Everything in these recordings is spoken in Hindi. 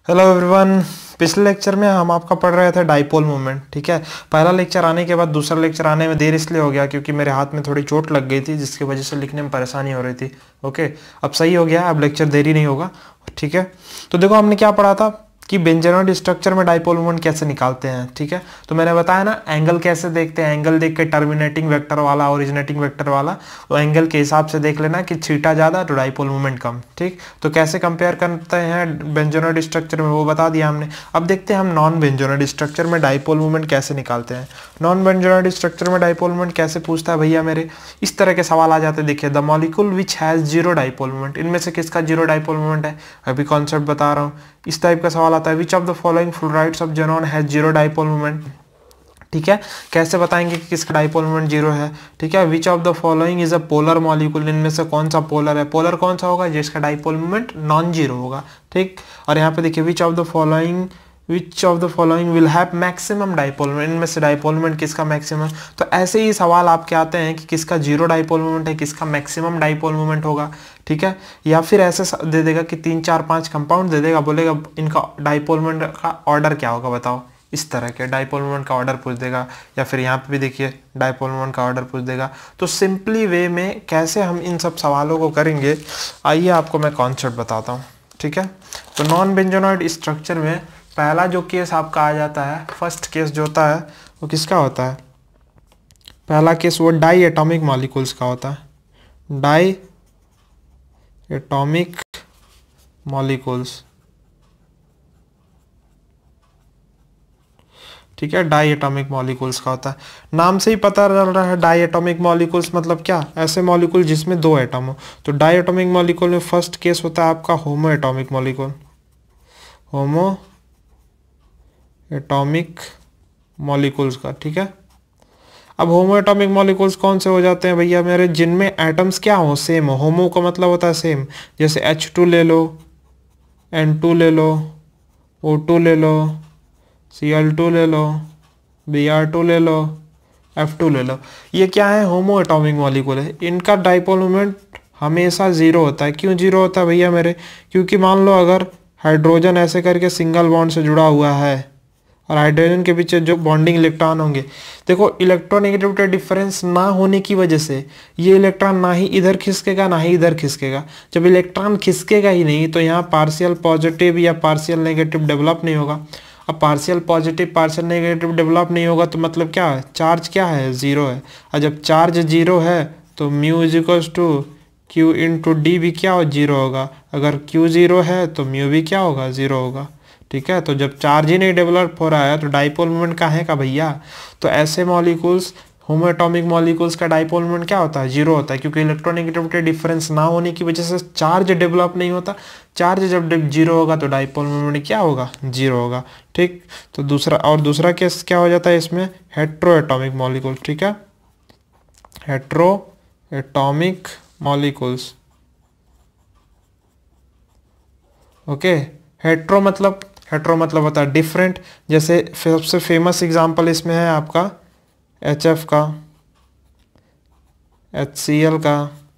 Hello everyone. पिछले लेक्चर में हम आपका पढ़ रहे थे डाइपोल मोमेंट। ठीक है, पहला लेक्चर आने के बाद दूसरा लेक्चर आने में देर इसलिए हो गया क्योंकि मेरे हाथ में थोड़ी चोट लग गई थी जिसकी वजह से लिखने में परेशानी हो रही थी। ओके, अब सही हो गया, अब लेक्चर देरी नहीं होगा। ठीक है, तो देखो हमने क्या पढ़ा था कि बेंजोनॉइड स्ट्रक्चर में डाइपोल मोमेंट कैसे निकालते हैं। ठीक है, तो मैंने बताया ना एंगल कैसे देखते हैं, एंगल देख के टर्मिनेटिंग वेक्टर वाला ओरिजिनेटिंग वेक्टर वाला वो एंगल के हिसाब से देख लेना कि थीटा ज़्यादा तो डाइपोल मोमेंट कम। ठीक, तो कैसे कंपेयर करते हैं बेंजोनॉइड स्ट्रक्चर में वो बता दिया हमने। अब देखते हैं हम नॉन बेंजोनॉइड स्ट्रक्चर में डाइपोल मोमेंट कैसे निकालते हैं। नॉन बेंजोनॉइड स्ट्रक्चर में डाइपोल मोमेंट कैसे पूछता है भैया मेरे, इस तरह के सवाल आ जाते हैं। देखिए, the molecule which has zero dipole moment, इनमें से किसका जीरो डाइपोल मोमेंट है, अभी कॉन्सेप्ट बता रहा हूँ। इस टाइप का सवाल आता है, which of the following fluorides of xenon has zero dipole moment. ठीक है, कैसे बताएंगे कि किसका डाइपोल मोमेंट जीरो है। ठीक है, which of the following is a polar molecule, इनमें से कौन सा पोलर है, पोलर कौन सा होगा जिसका डाइपोल मोमेंट नॉन जीरो होगा। ठीक, और यहाँ पे देखिए which of the following will have maximum dipole moment, इनमें से डाइपोल मोमेंट किसका मैक्सिमम। तो ऐसे ही सवाल आपके आते हैं कि किसका जीरो डाइपोल मोमेंट है, किसका मैक्सिमम डाइपोल मोमेंट होगा। ठीक है, या फिर ऐसे दे देगा कि 3 4 5 कंपाउंड दे देगा, बोलेगा इनका डाइपोल मोमेंट का ऑर्डर क्या होगा बताओ। इस तरह के डाइपोल मोमेंट का ऑर्डर पूछ देगा, या फिर यहाँ पे भी देखिए डाइपोल मोमेंट का ऑर्डर पूछ देगा। तो सिंपली वे में कैसे हम इन सब सवालों को करेंगे, आइए आपको मैं कॉन्सेप्ट बताता हूँ। ठीक है, तो नॉन बेंजोनॉइड स्ट्रक्चर में पहला जो केस आपका आ जाता है, फर्स्ट केस जो होता है वो किसका होता है, पहला केस वो डाई एटॉमिक मॉलिक्यूल्स का होता है। डाई एटॉमिक मॉलिक्यूल्स, ठीक है, डाई एटॉमिक मॉलिक्यूल्स का होता है। नाम से ही पता चल रहा है डाई एटॉमिक मॉलिक्यूल्स मतलब क्या, ऐसे मॉलिक्यूल जिसमें 2 एटम हो। तो डाई एटॉमिक मॉलिक्यूल में फर्स्ट केस होता है आपका homo atomic molecule, homo atomic molecules का। ठीक है, अब होमो एटॉमिक मॉलिक्यूल्स कौन से हो जाते हैं भैया मेरे, जिनमें एटम्स क्या हो, सेम हो। होमो का मतलब होता है सेम, जैसे H2 ले लो, N2 ले लो, O2 ले लो, Cl2 ले लो, Br2 ले लो, F2 ले लो। ये क्या है, होमो एटॉमिक मॉलिक्यूल है। इनका डाइपोल मोमेंट हमेशा जीरो होता है। क्यों जीरो होता है भैया मेरे, क्योंकि मान लो अगर हाइड्रोजन ऐसे करके सिंगल बॉन्ड से जुड़ा हुआ है और हाइड्रोजन के पीछे जो बॉन्डिंग इलेक्ट्रॉन होंगे, देखो इलेक्ट्रोनेगेटिविटी डिफरेंस ना होने की वजह से ये इलेक्ट्रॉन ना ही इधर खिसकेगा ना ही इधर खिसकेगा। जब इलेक्ट्रॉन खिसकेगा ही नहीं तो यहाँ पार्शियल पॉजिटिव या पार्शियल नेगेटिव डेवलप नहीं होगा। अब partial positive partial negative develop नहीं होगा तो मतलब क्या है, चार्ज क्या है, जीरो है। और जब चार्ज जीरो है तो mu is equals to q into d भी क्या हो, जीरो होगा। अगर क्यू जीरो है तो म्यू भी क्या होगा, जीरो होगा। ठीक है, तो जब चार्ज ही नहीं डेवलप हो रहा है तो डाइपोल मोमेंट कहाँ का भैया। तो ऐसे मॉलिक्यूल्स, होमो एटॉमिक मॉलिक्यूल्स का डाइपोल मोमेंट क्या होता है, जीरो होता है, क्योंकि इलेक्ट्रोनेगेटिविटी डिफरेंस ना होने की वजह से चार्ज डेवलप नहीं होता। चार्ज जब जीरो होगा तो डाइपोल मोमेंट क्या होगा, जीरो होगा। ठीक, तो दूसरा केस क्या हो जाता है इसमें, हेट्रो एटॉमिक मॉलिक्यूल। ठीक है, hetero atomic molecules. Okay, hetero मतलब होता है डिफरेंट। जैसे सबसे फेमस एग्जांपल इसमें है आपका HF का, HCl का,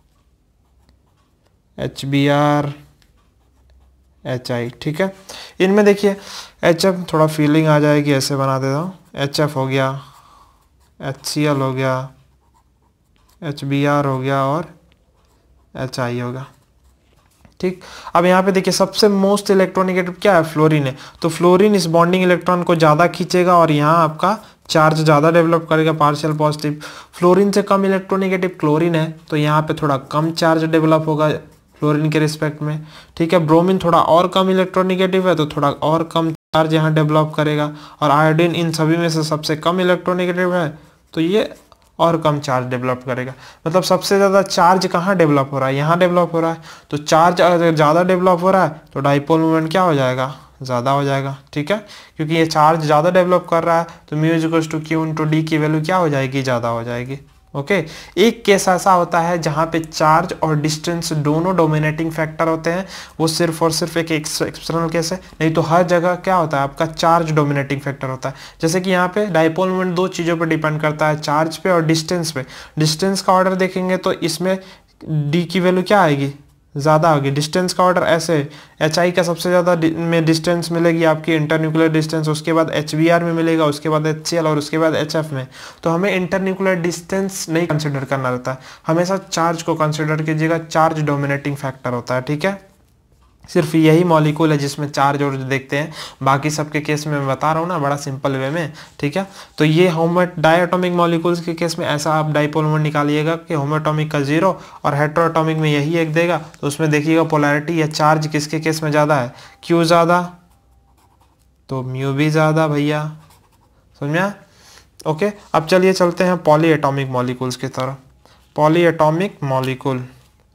HBr, HI। ठीक है, इनमें देखिए HF थोड़ा फीलिंग आ जाएगी, ऐसे बना देता हूँ। HF हो गया, HCl हो गया, HBr हो गया और HI हो गया। ठीक, अब यहाँ पे देखिए सबसे मोस्ट इलेक्ट्रोनेगेटिव क्या है, फ्लोरीन है। तो फ्लोरीन इस बॉन्डिंग इलेक्ट्रॉन को ज़्यादा खींचेगा और यहाँ आपका चार्ज ज़्यादा डेवलप करेगा, पार्शियल पॉजिटिव। फ्लोरीन से कम इलेक्ट्रोनेगेटिव क्लोरीन है तो यहाँ पे थोड़ा कम चार्ज डेवलप होगा फ्लोरीन के रिस्पेक्ट में। ठीक है, ब्रोमीन थोड़ा और कम इलेक्ट्रोनेगेटिव है तो थोड़ा और कम चार्ज यहाँ डेवलप करेगा। और आयोडीन इन सभी में से सबसे कम इलेक्ट्रोनेगेटिव है तो ये और कम चार्ज डेवलप करेगा। मतलब सबसे ज़्यादा चार्ज कहाँ डेवलप हो रहा है, यहाँ डेवलप हो रहा है। तो चार्ज अगर ज़्यादा डेवलप हो रहा है तो डाइपोल मोमेंट क्या हो जाएगा, ज़्यादा हो जाएगा। ठीक है, क्योंकि ये चार्ज ज़्यादा डेवलप कर रहा है तो mu is equals to q into d की वैल्यू क्या हो जाएगी, ज़्यादा हो जाएगी। ओके, एक केस ऐसा होता है जहाँ पे चार्ज और डिस्टेंस दोनों डोमिनेटिंग फैक्टर होते हैं, वो सिर्फ और सिर्फ एक एक्सटर्नल केस है। नहीं तो हर जगह क्या होता है आपका चार्ज डोमिनेटिंग फैक्टर होता है। जैसे कि यहाँ पे डाइपोल मोमेंट 2 चीज़ों पे डिपेंड करता है, चार्ज पे और डिस्टेंस पे। डिस्टेंस का ऑर्डर देखेंगे तो इसमें डी की वैल्यू क्या आएगी, ज़्यादा होगी। डिस्टेंस का ऑर्डर ऐसे, एच आई का सबसे ज़्यादा में डिस्टेंस मिलेगी आपकी इंटरन्यूक्लियर डिस्टेंस, उसके बाद एच बी आर में मिलेगा, उसके बाद एच सी एल और उसके बाद एच एफ में। तो हमें इंटरन्यूक्लियर डिस्टेंस नहीं कंसिडर करना रहता है, हमेशा चार्ज को कंसिडर कीजिएगा, चार्ज डोमिनेटिंग फैक्टर होता है, ठीक है। सिर्फ यही मॉलिक्यूल है जिसमें चार्ज और देखते हैं, बाकी सबके केस में मैं बता रहा हूँ ना बड़ा सिंपल वे में, ठीक है। तो ये डायटोमिक मॉलिक्यूल्स के केस में ऐसा आप डाइपोल मोमेंट निकालिएगा कि होमोटोमिक का 0 और हेट्रोएटोमिक में यही एक देगा। तो उसमें देखिएगा पोलैरिटी या चार्ज किसके केस में ज़्यादा है, क्यू ज़्यादा तो म्यू भी ज़्यादा भैया, समझ में आया? ओके, अब चलिए चलते हैं पॉलीएटॉमिक मॉलिक्यूल्स की तरफ। Polyatomic molecule,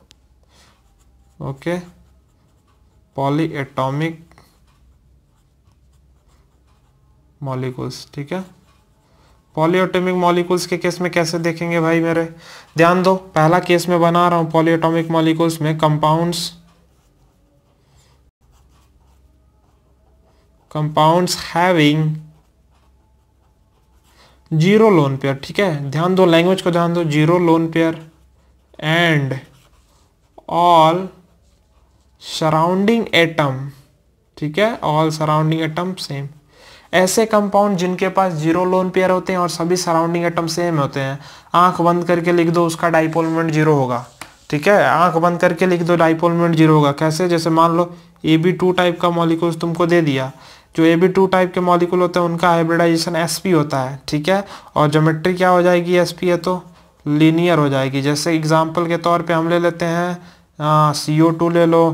okay, polyatomic molecules, ठीक है। पॉलीएटॉमिक मॉलिक्यूल्स के केस में कैसे देखेंगे भाई मेरे, ध्यान दो। पहला केस में बना रहा हूं पॉलीएटॉमिक मॉलिक्यूल्स में कंपाउंड्स हैविंग 0 लोन पेयर, ठीक है। ध्यान दो, लैंग्वेज को ध्यान दो, 0 lone pair and all surrounding atom, ठीक है, ऑल सराउंडिंग एटम सेम। ऐसे कंपाउंड जिनके पास 0 लोन पेयर होते हैं और सभी सराउंडिंग एटम सेम होते हैं, आंख बंद करके लिख दो उसका डाइपोल मोमेंट 0 होगा, ठीक है। आंख बंद करके लिख दो डाइपोल मोमेंट 0 होगा। कैसे, जैसे मान लो Ab2 टाइप का मॉलिक्यूल्स तुमको दे दिया, जो Ab2 टाइप के मॉलिक्यूल होते हैं उनका हाइब्रिडाइजेशन sp होता है, ठीक है। और ज्योमेट्री क्या हो जाएगी, sp है तो लीनियर हो जाएगी। जैसे एग्जाम्पल के तौर पे हम ले लेते हैं CO2 ले लो,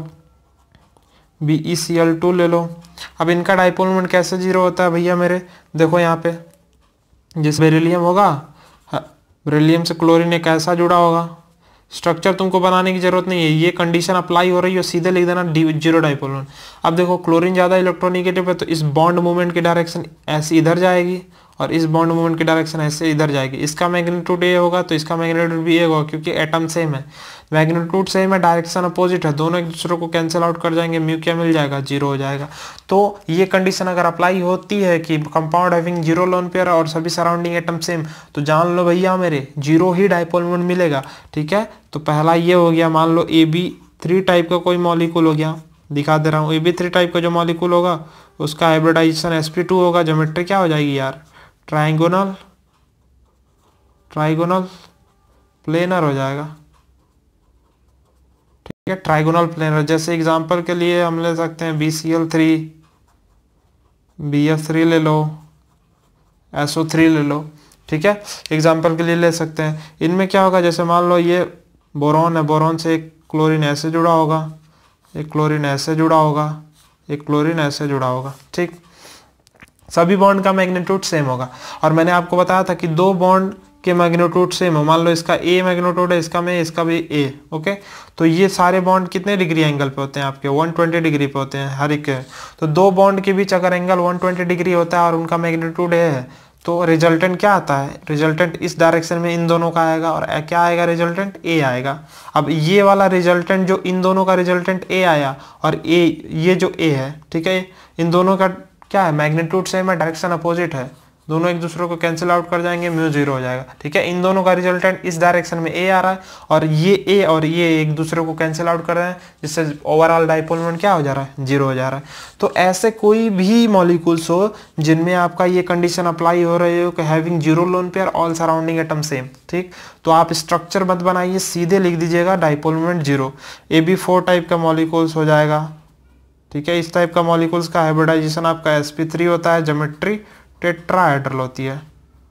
BeCl2 ले लो। अब इनका डाइपोल मोमेंट कैसे 0 होता है भैया मेरे, देखो यहाँ पे जिस बेरिलियम होगा, बेरिलियम से क्लोरीन एक ऐसा जुड़ा होगा, स्ट्रक्चर तुमको बनाने की जरूरत नहीं है, ये कंडीशन अप्लाई हो रही है, सीधे लिख देना 0 डाइपोल मोमेंट। अब देखो क्लोरीन ज़्यादा इलेक्ट्रोनिगेटिव है तो इस बॉन्ड मूवमेंट की डायरेक्शन ऐसी इधर जाएगी और इस बॉन्ड मूवमेंट की डायरेक्शन ऐसे इधर जाएगी। इसका मैग्नीट्यूड ए होगा तो इसका मैग्नीट्यूड भी ए होगा, क्योंकि एटम सेम है, मैग्नीट्यूड सेम है, डायरेक्शन अपोजिट है, दोनों एक दूसरे को कैंसिल आउट कर जाएंगे, म्यू क्या मिल जाएगा, 0 हो जाएगा। तो ये कंडीशन अगर अप्लाई होती है कि कंपाउंड हैविंग 0 लोन पेयर और सभी सराउंडिंग एटम सेम, तो जान लो भैया मेरे 0 ही डाइपोल मोमेंट मिलेगा, ठीक है। तो पहला ये हो गया, मान लो Ab3 टाइप का कोई मॉलिक्यूल हो गया, दिखा दे रहा हूँ, Ab3 टाइप का जो मॉलिक्यूल होगा उसका हाइब्रिडाइजेशन sp2 होगा, ज्योमेट्री क्या हो जाएगी यार, ट्राइगोनल प्लेनर हो जाएगा, ठीक है, ट्राइगोनल प्लेनर। जैसे एग्जांपल के लिए हम ले सकते हैं BCl3, BF3 ले लो, SO3 ले लो, ठीक है, एग्जांपल के लिए ले सकते हैं। इनमें क्या होगा, जैसे मान लो ये बोरॉन है, बोरॉन से एक क्लोरीन ऐसे जुड़ा होगा, एक क्लोरीन ऐसे जुड़ा होगा, एक क्लोरीन ऐसे जुड़ा होगा, ठीक। सभी बॉन्ड का मैग्नीट्यूड सेम होगा। और मैंने आपको बताया था कि 2 बॉन्ड के मैग्नीट्यूड सेम हो, मान लो इसका A मैग्नीट्यूड है, इसका में, इसका भी A, ओके। तो ये सारे बॉन्ड कितने डिग्री एंगल पे होते हैं आपके, 120 डिग्री पे होते हैं हर एक के। तो 2 बॉन्ड के बीच अगर एंगल 120 डिग्री होता है और उनका मैग्नीट्यूड A है, तो रिजल्टेंट क्या आता है, रिजल्टेंट इस डायरेक्शन में इन दोनों का आएगा और क्या आएगा, रिजल्टेंट A आएगा। अब ये वाला रिजल्टेंट जो इन दोनों का रिजल्टेंट A आया और A, ये जो A है, ठीक है, इन दोनों का क्या है, मैग्नीट्यूड सेम है, डायरेक्शन अपोजिट है, दोनों एक दूसरे को कैंसिल आउट कर जाएंगे, म्यू 0 हो जाएगा, ठीक है। इन दोनों का रिजल्टेंट इस डायरेक्शन में A आ रहा है और ये A और ये एक दूसरे को कैंसिल आउट कर रहे हैं, जिससे ओवरऑल डाइपोल मोमेंट क्या हो जा रहा है, 0 हो जा रहा है। तो ऐसे कोई भी मॉलिक्यूल्स हो जिनमें आपका ये कंडीशन अप्लाई हो रही हो कि having 0 lone pair all surrounding atom same, ठीक, तो आप स्ट्रक्चर मत बनाइए, सीधे लिख दीजिएगा डाइपोल मोमेंट 0। Ab4 टाइप का मॉलिक्यूल्स हो जाएगा, ठीक है। इस टाइप का मॉलिक्यूल्स का हाइब्रिडाइजेशन आपका sp3 होता है, ज्योमेट्री टेट्राहेड्रल होती है,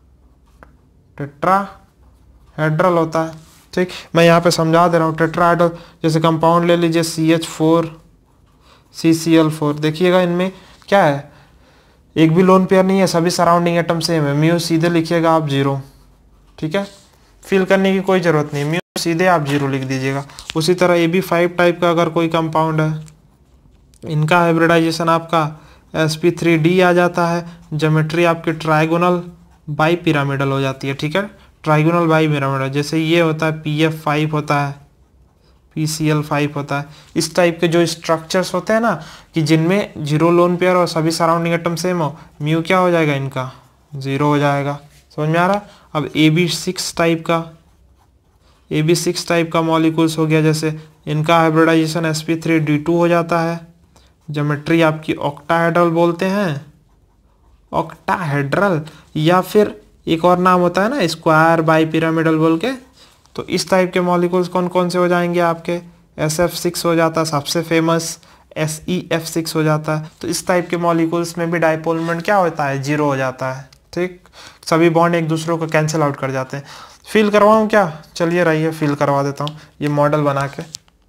टेट्राहेड्रल होता है, ठीक। मैं यहाँ पे समझा दे रहा हूँ, टेट्राहेड्रल, जैसे कंपाउंड ले लीजिए CH4 CCl4, देखिएगा इनमें क्या है, एक भी लोन पेयर नहीं है, सभी सराउंडिंग एटम सेम है, म्यू सीधे लिखिएगा आप 0, ठीक है, फिल करने की कोई जरूरत नहीं, म्यू सीधे आप 0 लिख दीजिएगा। उसी तरह Ab5 टाइप का अगर कोई कंपाउंड है, इनका हाइब्रिडाइजेशन आपका sp3d आ जाता है, ज्योमेट्री आपकी ट्राइगोनल बाई पिरामिडल हो जाती है, ठीक है, ट्राइगोनल बाई पिरामिडल। जैसे ये होता है PF5 होता है, PCl5 होता है, इस टाइप के जो स्ट्रक्चर्स होते हैं ना कि जिनमें 0 लोन पेयर और सभी सराउंडिंग एटम सेम हो, म्यू क्या हो जाएगा, इनका 0 हो जाएगा, समझ में आ रहा है। अब AB6 टाइप का मॉलिक्यूल्स हो गया, जैसे इनका हाइब्रिडाइजेशन sp3d2 हो जाता है। ज्योमेट्री आपकी ऑक्टाहेड्रल बोलते हैं, ऑक्टाहेड्रल, या फिर एक और नाम होता है ना स्क्वायर बाई पिरामिडल बोल के। तो इस टाइप के मॉलिक्यूल्स कौन कौन से हो जाएंगे आपके, SF6 हो जाता है सबसे फेमस, SeF6 हो जाता है। तो इस टाइप के मॉलिक्यूल्स में भी डाइपोल मोमेंट क्या होता है, जीरो हो जाता है। ठीक, सभी बॉन्ड एक दूसरे को कैंसिल आउट कर जाते हैं। फिल करवाऊँ क्या, चलिए रहिए फिल करवा देता हूँ ये मॉडल बना के।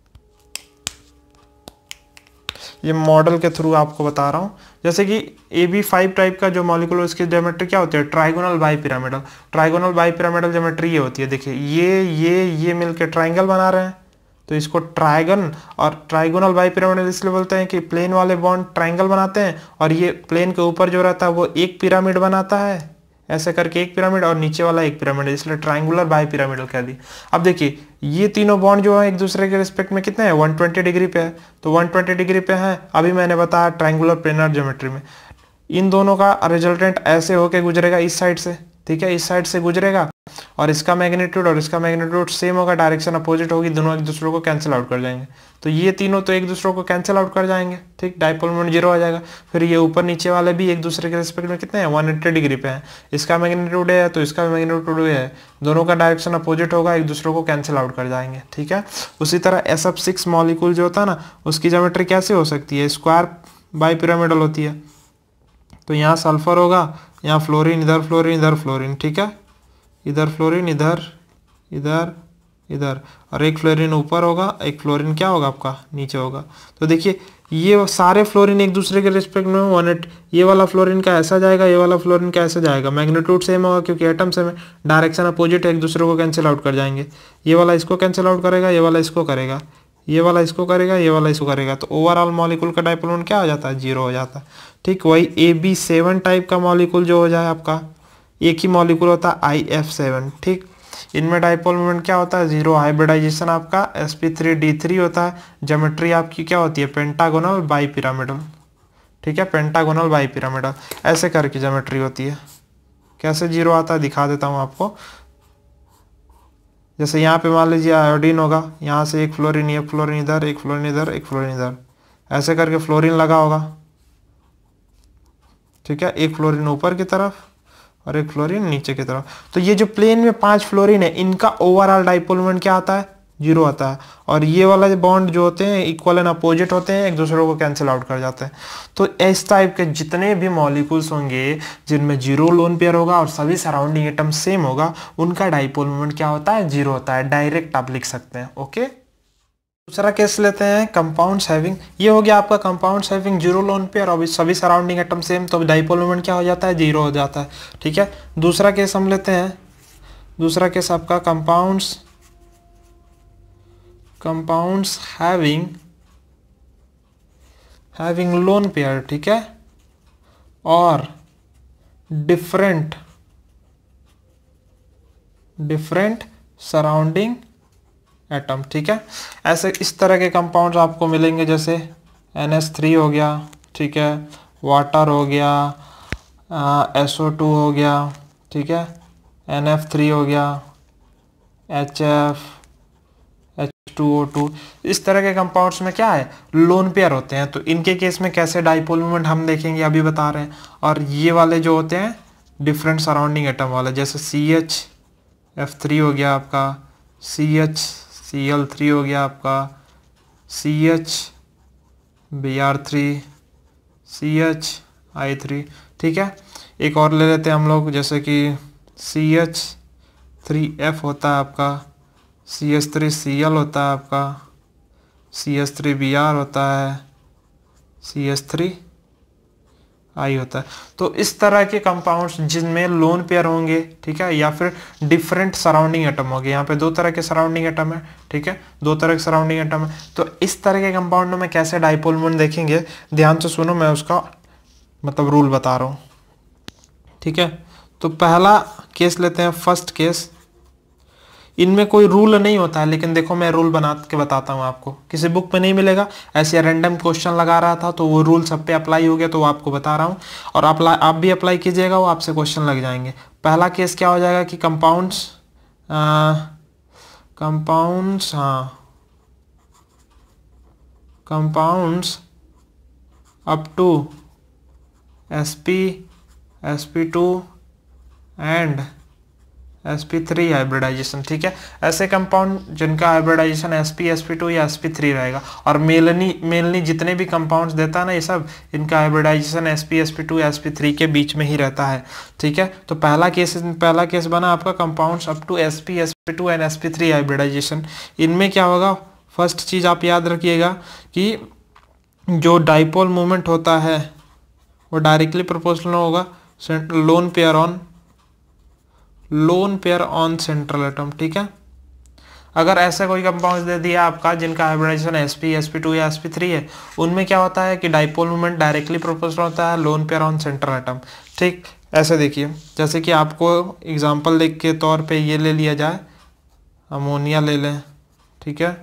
ये मॉडल के थ्रू आपको बता रहा हूँ। जैसे कि AB5 टाइप का जो मॉलिक्यूल है उसकी ज्योमेट्री क्या होती है, trigonal bipyramidal. Trigonal bipyramidal geometry ये होती है, देखिए ये मिलके ट्राइंगल बना रहे हैं, तो इसको ट्राइगन और ट्राइगोनल बाई पिरामिडल इसलिए बोलते हैं कि प्लेन वाले बॉन्ड ट्राइंगल बनाते हैं और ये प्लेन के ऊपर जो रहता है वो एक पिरामिड बनाता है, ऐसे करके एक पिरामिड, और नीचे वाला एक पिरामिड, इसलिए ट्राइंगुलर बाई पिरामिडल कह दी। अब देखिए ये तीनों बॉन्ड जो है एक दूसरे के रिस्पेक्ट में कितने हैं, 120 डिग्री पे है, तो 120 डिग्री पे है। अभी मैंने बताया ट्राइंगुलर प्लेनर ज्योमेट्री में इन दोनों का रिजल्टेंट ऐसे होके गुजरेगा इस साइड से, ठीक है, इस साइड से गुजरेगा, और इसका मैग्नीट्यूड और इसका मैग्नीट्यूड सेम होगा, डायरेक्शन अपोजिट होगी, दोनों एक दूसरे को कैंसिल आउट कर जाएंगे। तो ये तीनों तो एक दूसरे को कैंसिल आउट कर जाएंगे, ठीक, डाइपोल मोमेंट जीरो हो जाएगा। फिर ये ऊपर नीचे वाले भी एक दूसरे के रिस्पेक्ट में कितने हैं, 180 डिग्री पे हैं। इसका मैग्नीट्यूड है तो इसका मैग्नीट्यूड है, दोनों का डायरेक्शन अपोजिट होगा, एक दूसरे को कैंसिल आउट कर जाएंगे, ठीक है। उसी तरह SF6 मॉलिक्यूल जो होता है ना उसकी ज्योमेट्री कैसे हो सकती है, स्क्वायर बाई पिरामिडल होती है। तो यहाँ सल्फर होगा, यहाँ फ्लोरीन, इधर फ्लोरीन, इधर फ्लोरीन, ठीक है, इधर फ्लोरीन, इधर इधर इधर, और एक फ्लोरीन ऊपर होगा, एक फ्लोरीन क्या होगा आपका नीचे होगा। तो देखिए ये सारे फ्लोरीन एक दूसरे के रिस्पेक्ट में 180, ये वाला फ्लोरीन का ऐसा जाएगा, ये वाला फ्लोरीन का ऐसा जाएगा, मैग्नीट्यूड सेम होगा क्योंकि एटम सेम है, डायरेक्शन अपोजिट एक दूसरे को कैंसिल आउट कर जाएंगे। ये वाला इसको कैंसिल आउट करेगा, ये वाला इसको करेगा, ये वाला इसको करेगा, ये वाला इसको करेगा, तो ओवरऑल मॉलिक्यूल का डाइपोल मोमेंट क्या हो जाता है, जीरो हो जाता है। ठीक, वही AB7 टाइप का मॉलिक्यूल जो हो जाए आपका, एक ही मॉलिक्यूल होता है IF7, ठीक, इनमें डाइपोल मोमेंट क्या होता है, जीरो। हाइब्रिडाइजेशन आपका sp3d3 होता है। ज्योमेट्री आपकी क्या होती है, पेंटागोनल बाई पिरामिडल, ठीक है, पेंटागोनल बाई पिरामिडल, ऐसे करके ज्योमेट्री होती है। कैसे जीरो आता है दिखा देता हूँ आपको। जैसे यहाँ पे मान लीजिए आयोडीन होगा, यहाँ से एक फ्लोरीन, एक फ्लोरीन इधर, एक फ्लोरीन इधर, एक फ्लोरीन इधर, ऐसे करके फ्लोरीन लगा होगा, ठीक है, एक फ्लोरीन ऊपर की तरफ और एक फ्लोरीन नीचे की तरफ। तो ये जो प्लेन में 5 फ्लोरीन है इनका ओवरऑल डाइपोल मोमेंट क्या आता है, जीरो आता है। और ये वाला बॉन्ड जो होते हैं इक्वल एंड अपोजिट होते हैं, एक दूसरे को कैंसिल आउट कर जाते हैं। तो इस टाइप के जितने भी मॉलिक्यूल्स होंगे जिनमें जीरो लोन पेयर होगा और सभी सराउंडिंग एटम सेम होगा, उनका डाइपोल मोमेंट क्या होता है, जीरो होता है। डायरेक्ट आप लिख सकते हैं, ओके। दूसरा केस लेते हैं कंपाउंड्स हैविंग, ये हो गया आपका compounds having zero lone pair और सभी सराउंडिंग एटम सेम, तो डाइपोल मोमेंट क्या हो जाता है, जीरो हो जाता है, ठीक है। दूसरा केस हम लेते हैं, दूसरा केस आपका कंपाउंड्स हैविंग लोन पेयर, ठीक है, और डिफरेंट सराउंडिंग एटम, ठीक है। ऐसे इस तरह के कंपाउंड्स आपको मिलेंगे, जैसे NH3 हो गया, ठीक है, वाटर हो गया, SO2 हो गया, ठीक है, NF3 हो गया, HF, H2O2, इस तरह के कंपाउंड्स में क्या है, लोन पेयर होते हैं। तो इनके केस में कैसे डाइपोल मोमेंट हम देखेंगे, अभी बता रहे हैं। और ये वाले जो होते हैं डिफरेंट सराउंडिंग एटम वाले, जैसे CHF3 हो गया आपका, CHCl3 हो गया आपका, CHBr3, CHI3, ठीक है। एक और ले लेते हैं हम लोग, जैसे कि CH3F होता है आपका, CH3Cl होता है आपका, CH3Br होता है, CH3I होता है। तो इस तरह के कंपाउंड्स जिनमें लोन पेयर होंगे, ठीक है, या फिर डिफरेंट सराउंडिंग एटम होंगे। यहाँ पे दो तरह के सराउंडिंग एटम है, ठीक है, दो तरह के सराउंडिंग एटम है। तो इस तरह के कंपाउंडों में कैसे डाइपोल मोमेंट देखेंगे, ध्यान से सुनो, मैं उसका मतलब रूल बता रहा हूँ, ठीक है। तो पहला केस लेते हैं, फर्स्ट केस। इनमें कोई रूल नहीं होता है, लेकिन देखो मैं रूल बना के बताता हूँ आपको, किसी बुक में नहीं मिलेगा। ऐसे रैंडम क्वेश्चन लगा रहा था तो वो रूल सब पे अप्लाई हो गया, तो वो आपको बता रहा हूँ, और आप भी अप्लाई कीजिएगा, वो आपसे क्वेश्चन लग जाएंगे। पहला केस क्या हो जाएगा कि कंपाउंड्स, हाँ, compounds up to sp sp2 and sp3 hybridisation. ठीक है, ऐसे कंपाउंड जिनका हाइब्रिडाइजेशन sp sp2 या sp3 रहेगा, और मेलनी जितने भी कंपाउंड्स देता है ना ये सब, इनका हाइब्रिडाइजेशन sp sp2 या sp3 के बीच में ही रहता है। ठीक है, तो पहला केस बना आपका compounds up to sp sp2 and sp3 hybridisation. इनमें क्या होगा, फर्स्ट चीज आप याद रखिएगा कि जो डाइपोल मोमेंट होता है वो डायरेक्टली प्रोपोर्शनल होगा lone pair on central atom. ठीक है, अगर ऐसा कोई कंपाउंड दे दिया आपका जिनका हाइब्रिडाइजेशन sp sp2 या sp3 है, उनमें क्या होता है कि डाइपोल मोमेंट डायरेक्टली प्रोपोर्शनल होता है lone pair on central atom. ठीक, ऐसे देखिए, जैसे कि आपको एग्जांपल देख के तौर पे ये ले लिया जाए, अमोनिया ले लें, ठीक है,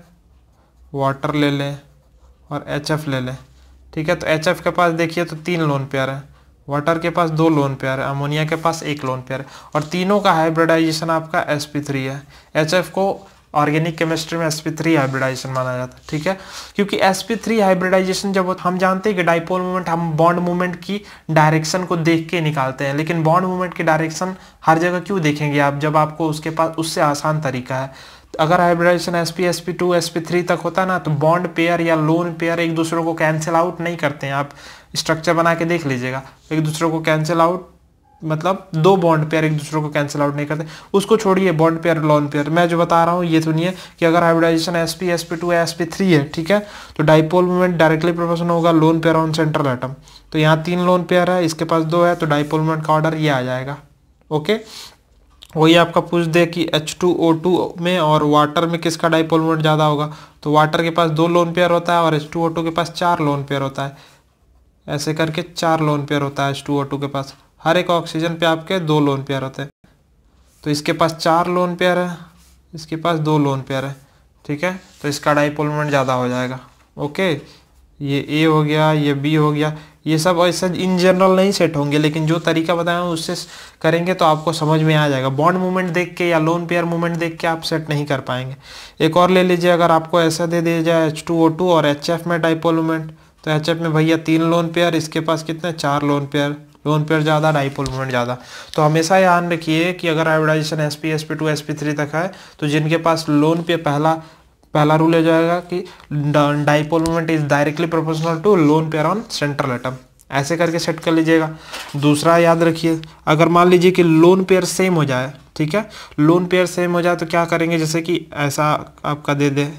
वाटर ले लें और HF ले लें। ठीक है, तो HF के पास देखिए तो 3 लोन पेयर है, वाटर के पास 2 लोन पेयर है, अमोनिया के पास 1 लोन पेयर है, और तीनों का हाइब्रिडाइजेशन आपका sp3 है। HF को ऑर्गेनिक केमिस्ट्री में sp3 हाइब्रिडाइजेशन माना जाता है। ठीक है, क्योंकि sp3 हाइब्रिडाइजेशन जब हम जानते हैं कि डाइपोल मोमेंट हम बॉन्ड मूवमेंट की डायरेक्शन को देख के निकालते हैं, लेकिन बॉन्ड मूवमेंट की डायरेक्शन हर जगह क्यों देखेंगे आप, जब आपको उसके पास उससे आसान तरीका है। अगर हाइब्रिडाइजेशन sp sp2 sp3 तक होता ना, तो बॉन्ड पेयर या लोन पेयर एक दूसरे को कैंसिल आउट नहीं करते हैं। आप स्ट्रक्चर बना के देख लीजिएगा, एक दूसरे को कैंसिल आउट, मतलब 2 बॉन्ड पेयर एक दूसरे को कैंसिल आउट नहीं करते। उसको छोड़िए बॉन्ड पेयर लोन पेयर, मैं जो बता रहा हूँ ये सुनिए कि अगर हाइब्रिडाइजेशन sp sp2 या sp3 है, ठीक है, तो डाइपोल मोमेंट डायरेक्टली प्रोपोर्शनल होगा lone pair on central atom. तो यहाँ 3 लोन पेयर है, इसके पास 2 है, तो डाइपोल मोमेंट का ऑर्डर ये आ जाएगा। ओके, वही आपका पूछ दे कि H2O2 में और वाटर में किसका डाइपोल मोमेंट ज़्यादा होगा, तो वाटर के पास 2 लोन पेयर होता है और H2O2 के पास 4 लोन पेयर होता है। ऐसे करके 4 लोन पेयर होता है H2O2 के पास, हर एक ऑक्सीजन पे आपके 2 लोन पेयर होते हैं। तो इसके पास 4 लोन पेयर है, इसके पास 2 लोन पेयर है। ठीक है, तो इसका डाइपोल मोमेंट ज़्यादा हो जाएगा। ओके, ये A हो गया, ये B हो गया, ये सब ऐसे इन जनरल नहीं सेट होंगे, लेकिन जो तरीका बताया हूँ उससे करेंगे तो आपको समझ में आ जाएगा। बॉन्ड मूवमेंट देख के या लोन पेयर मूवमेंट देख के आप सेट नहीं कर पाएंगे। एक और ले लीजिए, अगर आपको ऐसा दे दिया जाए H2O2 और HF में डाइपोल मूवमेंट, तो HF में भैया 3 लोन पेयर, इसके पास कितने 4 लोन पेयर ज़्यादा, डाइपोल मूवमेंट ज़्यादा। तो हमेशा ध्यान रखिए कि अगर हाइब्रिडाइजेशन sp sp2 sp3 तक है, तो जिनके पास लोन पेयर पहला रूल हो जाएगा कि dipole moment is directly proportional to lone pair on central atom. ऐसे करके सेट कर लीजिएगा। दूसरा याद रखिए, अगर मान लीजिए कि लोन पेयर सेम हो जाए, ठीक है, लोन पेयर सेम हो जाए तो क्या करेंगे, जैसे कि ऐसा आपका दे दे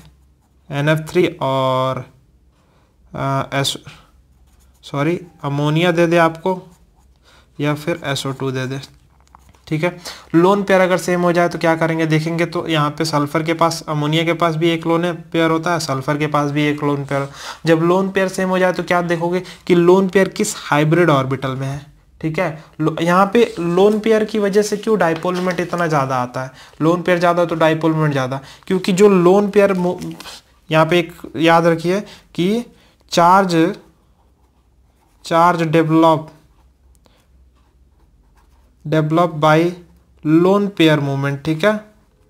NF3 और अमोनिया दे दे आपको, या फिर SO2 दे दे। ठीक है, लोन पेयर अगर सेम हो जाए तो क्या करेंगे, देखेंगे तो यहाँ पे सल्फर के पास, अमोनिया के पास भी एक लोन पेयर होता है, सल्फर के पास भी एक लोन पेयर। जब लोन पेयर सेम हो जाए तो क्या देखोगे कि लोन पेयर किस हाइब्रिड ऑर्बिटल में है। ठीक है, यहाँ पे लोन पेयर की वजह से क्यों डाइपोल मोमेंट इतना ज़्यादा आता है, लोन पेयर ज़्यादा तो डाइपोल मोमेंट ज़्यादा, क्योंकि जो लोन पेयर, यहाँ पे एक याद रखिए कि charge develop by lone pair movement. ठीक है,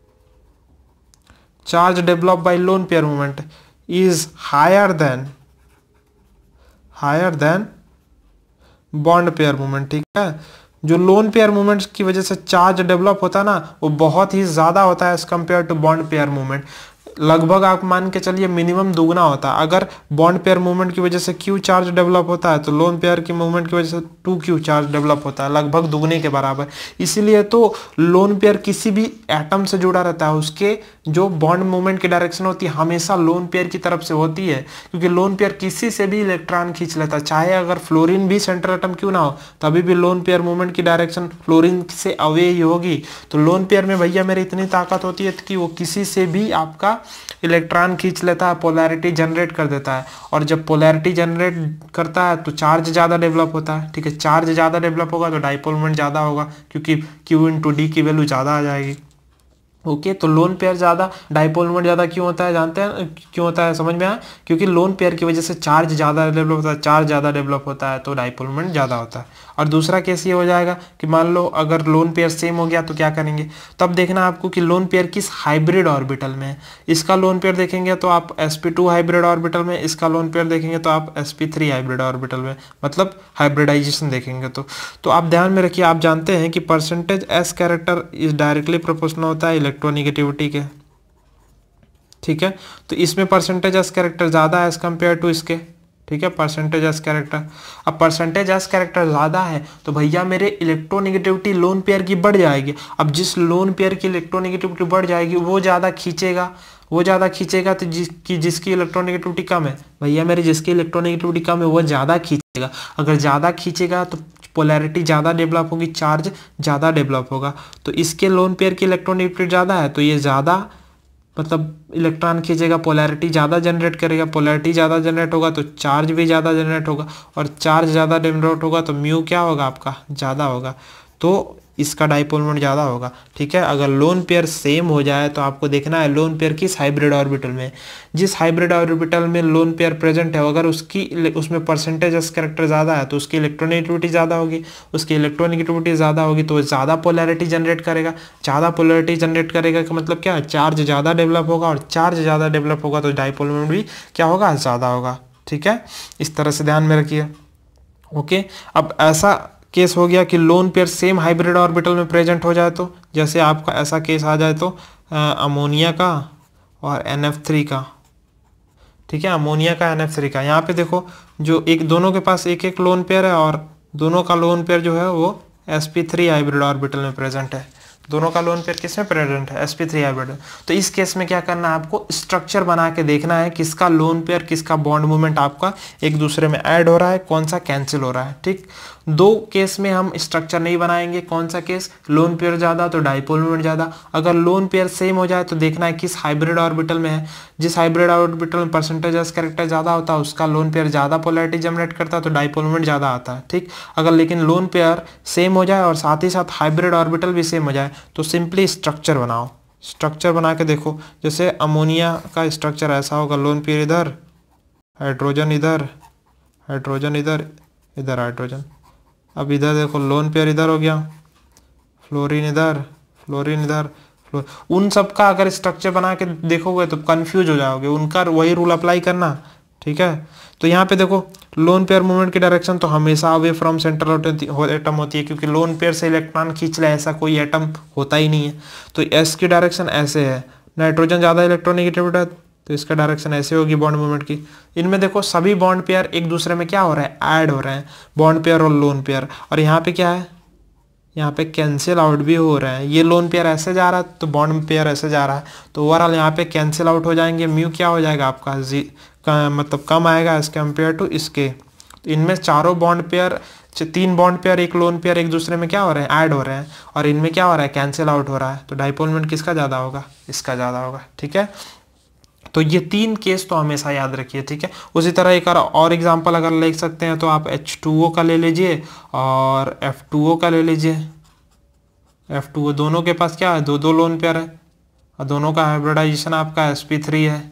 charge develop by lone pair movement is higher than bond pair movement. ठीक है, जो लोन पेयर मूवमेंट की वजह से चार्ज डेवलप होता है ना, वो बहुत ही ज्यादा होता है as compare to bond pair movement. लगभग आप मान के चलिए मिनिमम दुगना होता है। अगर बॉन्ड पेयर मूवमेंट की वजह से क्यू चार्ज डेवलप होता है, तो लोन पेयर की मूवमेंट की वजह से 2q चार्ज डेवलप होता है, लगभग दुगने के बराबर। इसीलिए तो लोन पेयर किसी भी एटम से जुड़ा रहता है, उसके जो बॉन्ड मूवमेंट की डायरेक्शन होती है हमेशा लोन पेयर की तरफ से होती है, क्योंकि लोन पेयर किसी से भी इलेक्ट्रॉन खींच लेता है। चाहे अगर फ्लोरीन भी सेंट्रल एटम क्यों ना हो, तभी भी लोन पेयर मूवमेंट की डायरेक्शन फ्लोरीन से अवे ही होगी। तो लोन पेयर में भैया मेरी इतनी ताकत होती है कि वो किसी से भी आपका इलेक्ट्रॉन खींच लेता है, पोलैरिटी जनरेट कर देता है। और जब पोलैरिटी जनरेट करता है तो चार्ज ज़्यादा डेवलप होता है। ठीक है, चार्ज ज़्यादा डेवलप होगा तो डाइपोल मोमेंट ज़्यादा होगा, क्योंकि Q × D की वैल्यू ज़्यादा आ जाएगी। ओके तो लोन पेयर ज़्यादा, डाइपोल मोमेंट ज़्यादा क्यों होता है, जानते हैं क्यों होता है, समझ में आया? क्योंकि लोन पेयर की वजह से चार्ज ज़्यादा डेवलप होता है, चार्ज ज़्यादा डेवलप होता है तो डाइपोल मोमेंट ज़्यादा होता है। और दूसरा केस ये हो जाएगा कि मान लो अगर लोन पेयर सेम हो गया तो क्या करेंगे, तब देखना आपको कि लोन पेयर किस हाइब्रिड ऑर्बिटल में है। इसका लोन पेयर देखेंगे तो आप sp2 हाइब्रिड ऑर्बिटल में, इसका लोन पेयर देखेंगे तो आप sp3 हाइब्रिड ऑर्बिटल में, मतलब हाइब्रिडाइजेशन देखेंगे तो आप ध्यान में रखिए, आप जानते हैं कि percentage s character is directly proportional होता है इलेक्ट्रोनिगेटिविटी के, ठीक है। तो इसमें परसेंटेज एस कैरेक्टर ज़्यादा है एज कम्पेयर टू इसके, ठीक है, परसेंटेज एस कैरेक्टर। अब परसेंटेज एस कैरेक्टर ज़्यादा है तो भैया मेरे इलेक्ट्रोनिगेटिविटी लोन पेयर की बढ़ जाएगी। अब जिस लोन पेयर की इलेक्ट्रोनिगेटिविटी बढ़ जाएगी वो ज़्यादा खींचेगा तो जिसकी इलेक्ट्रोनिगेटिविटी कम है, भैया मेरे जिसकी इलेक्ट्रोनिगेटिविटी कम है वो ज़्यादा खींचेगा। अगर ज़्यादा खींचेगा तो पोलैरिटी ज़्यादा डेवलप होगी, चार्ज ज़्यादा डेवलप होगा। तो इसके लोन पेयर की इलेक्ट्रोनिगेटिविटी ज़्यादा है तो ये ज़्यादा मतलब इलेक्ट्रॉन खींचेगा, पोलैरिटी ज़्यादा जनरेट करेगा, पोलैरिटी ज़्यादा जनरेट होगा तो चार्ज भी ज़्यादा जनरेट होगा, और चार्ज ज़्यादा जनरेट होगा तो म्यू क्या होगा आपका, ज़्यादा होगा, तो इसका डाइपोल मोमेंट ज़्यादा होगा, ठीक है। अगर लोन पेयर सेम हो जाए तो आपको देखना है लोन पेयर किस हाइब्रिड ऑर्बिटल में, जिस हाइब्रिड ऑर्बिटल में लोन पेयर प्रेजेंट है अगर उसमें परसेंटेज एस कैरेक्टर ज़्यादा है तो उसकी इलेक्ट्रोनेगेटिविटी ज़्यादा होगी, उसकी इलेक्ट्रोनेगेटिविटी ज़्यादा होगी तो ज़्यादा पोलैरिटी जनरेट करेगा, ज़्यादा पोलैरिटी जनरेट करेगा का मतलब क्या है, चार्ज ज़्यादा डेवलप होगा, और चार्ज ज़्यादा डेवलप होगा तो डाइपोल मोमेंट भी क्या होगा, ज़्यादा होगा, ठीक है। इस तरह से ध्यान में रखिए, ओके। अब ऐसा केस हो गया कि lone pair same hybrid orbital में प्रेजेंट हो जाए, तो जैसे आपका ऐसा केस आ जाए तो अमोनिया का और NF3 का, ठीक है, अमोनिया का NF3 का, यहाँ पे देखो जो एक दोनों के पास एक एक लोन पेयर है और दोनों का लोन पेयर जो है वो sp3 हाइब्रिड ऑर्बिटल में प्रेजेंट है, दोनों का लोन पेयर किसमें प्रेजेंट है, sp3 हाइब्रिड। तो इस केस में क्या करना है आपको, स्ट्रक्चर बना के देखना है किसका लोन पेयर किसका बॉन्ड मूवमेंट आपका एक दूसरे में ऐड हो रहा है, कौन सा कैंसिल हो रहा है, ठीक। दो केस में हम स्ट्रक्चर नहीं बनाएंगे, कौन सा केस, लोन पेयर ज़्यादा तो डाइपोल मोमेंट ज़्यादा। अगर लोन पेयर सेम हो जाए तो देखना है किस हाइब्रिड ऑर्बिटल में है, जिस हाइब्रिड ऑर्बिटल में परसेंटेज एस कैरेक्टर ज़्यादा होता है उसका लोन पेयर ज़्यादा पोलैरिटी जनरेट करता है तो डाइपोल मोमेंट ज़्यादा आता है, ठीक। अगर लेकिन लोन पेयर सेम हो जाए और साथ ही साथ हाइब्रिड ऑर्बिटल भी सेम हो जाए तो सिंपली स्ट्रक्चर बनाओ, स्ट्रक्चर बना के देखो। जैसे अमोनिया का स्ट्रक्चर ऐसा होगा, लोन पेयर इधर, हाइड्रोजन इधर, हाइड्रोजन इधर, इधर हाइड्रोजन। अब इधर देखो लोन पेयर इधर हो गया, फ्लोरीन इधर, फ्लोरीन इधर, उन सब का अगर स्ट्रक्चर बना के देखोगे तो कंफ्यूज हो जाओगे, उनका वही रूल अप्लाई करना, ठीक है। तो यहाँ पे देखो लोन पेयर मूवमेंट की डायरेक्शन तो हमेशा अवे फ्रॉम सेंट्रल एटम होती है, क्योंकि लोन पेयर से इलेक्ट्रॉन खींच ले ऐसा कोई एटम होता ही नहीं है। तो एस की डायरेक्शन ऐसे है, नाइट्रोजन ज़्यादा इलेक्ट्रोनेगेटिव है तो इसका डायरेक्शन ऐसे होगी बॉन्ड मूवमेंट की। इनमें देखो सभी बॉन्ड पेयर एक दूसरे में क्या हो रहा है, ऐड हो रहे हैं, बॉन्ड पेयर और लोन पेयर। और यहाँ पे क्या है, यहाँ पे कैंसिल आउट भी हो रहा है, ये लोन पेयर ऐसे जा रहा है तो बॉन्ड पेयर ऐसे जा रहा है, तो ओवरऑल यहाँ पे कैंसिल आउट हो जाएंगे, म्यू क्या हो जाएगा आपका मतलब कम आएगा एज कम्पेयर टू इसके। तो इनमें चारों बॉन्ड पेयर, 3 बॉन्ड पेयर एक लोन पेयर एक दूसरे में क्या हो रहे हैं, ऐड हो रहे हैं, और इनमें क्या हो रहा है, कैंसिल आउट हो रहा है, तो डाइपोल मोमेंट किसका ज़्यादा होगा, इसका ज़्यादा होगा, ठीक है। तो ये 3 केस तो हमेशा याद रखिए, ठीक है। उसी तरह एक और एग्जांपल अगर ले सकते हैं तो आप H2O का ले लीजिए और F2O का ले लीजिए। F2O दोनों के पास क्या है, दो लोन पेयर है और दोनों का हाइब्रिडाइजेशन आपका sp3 है।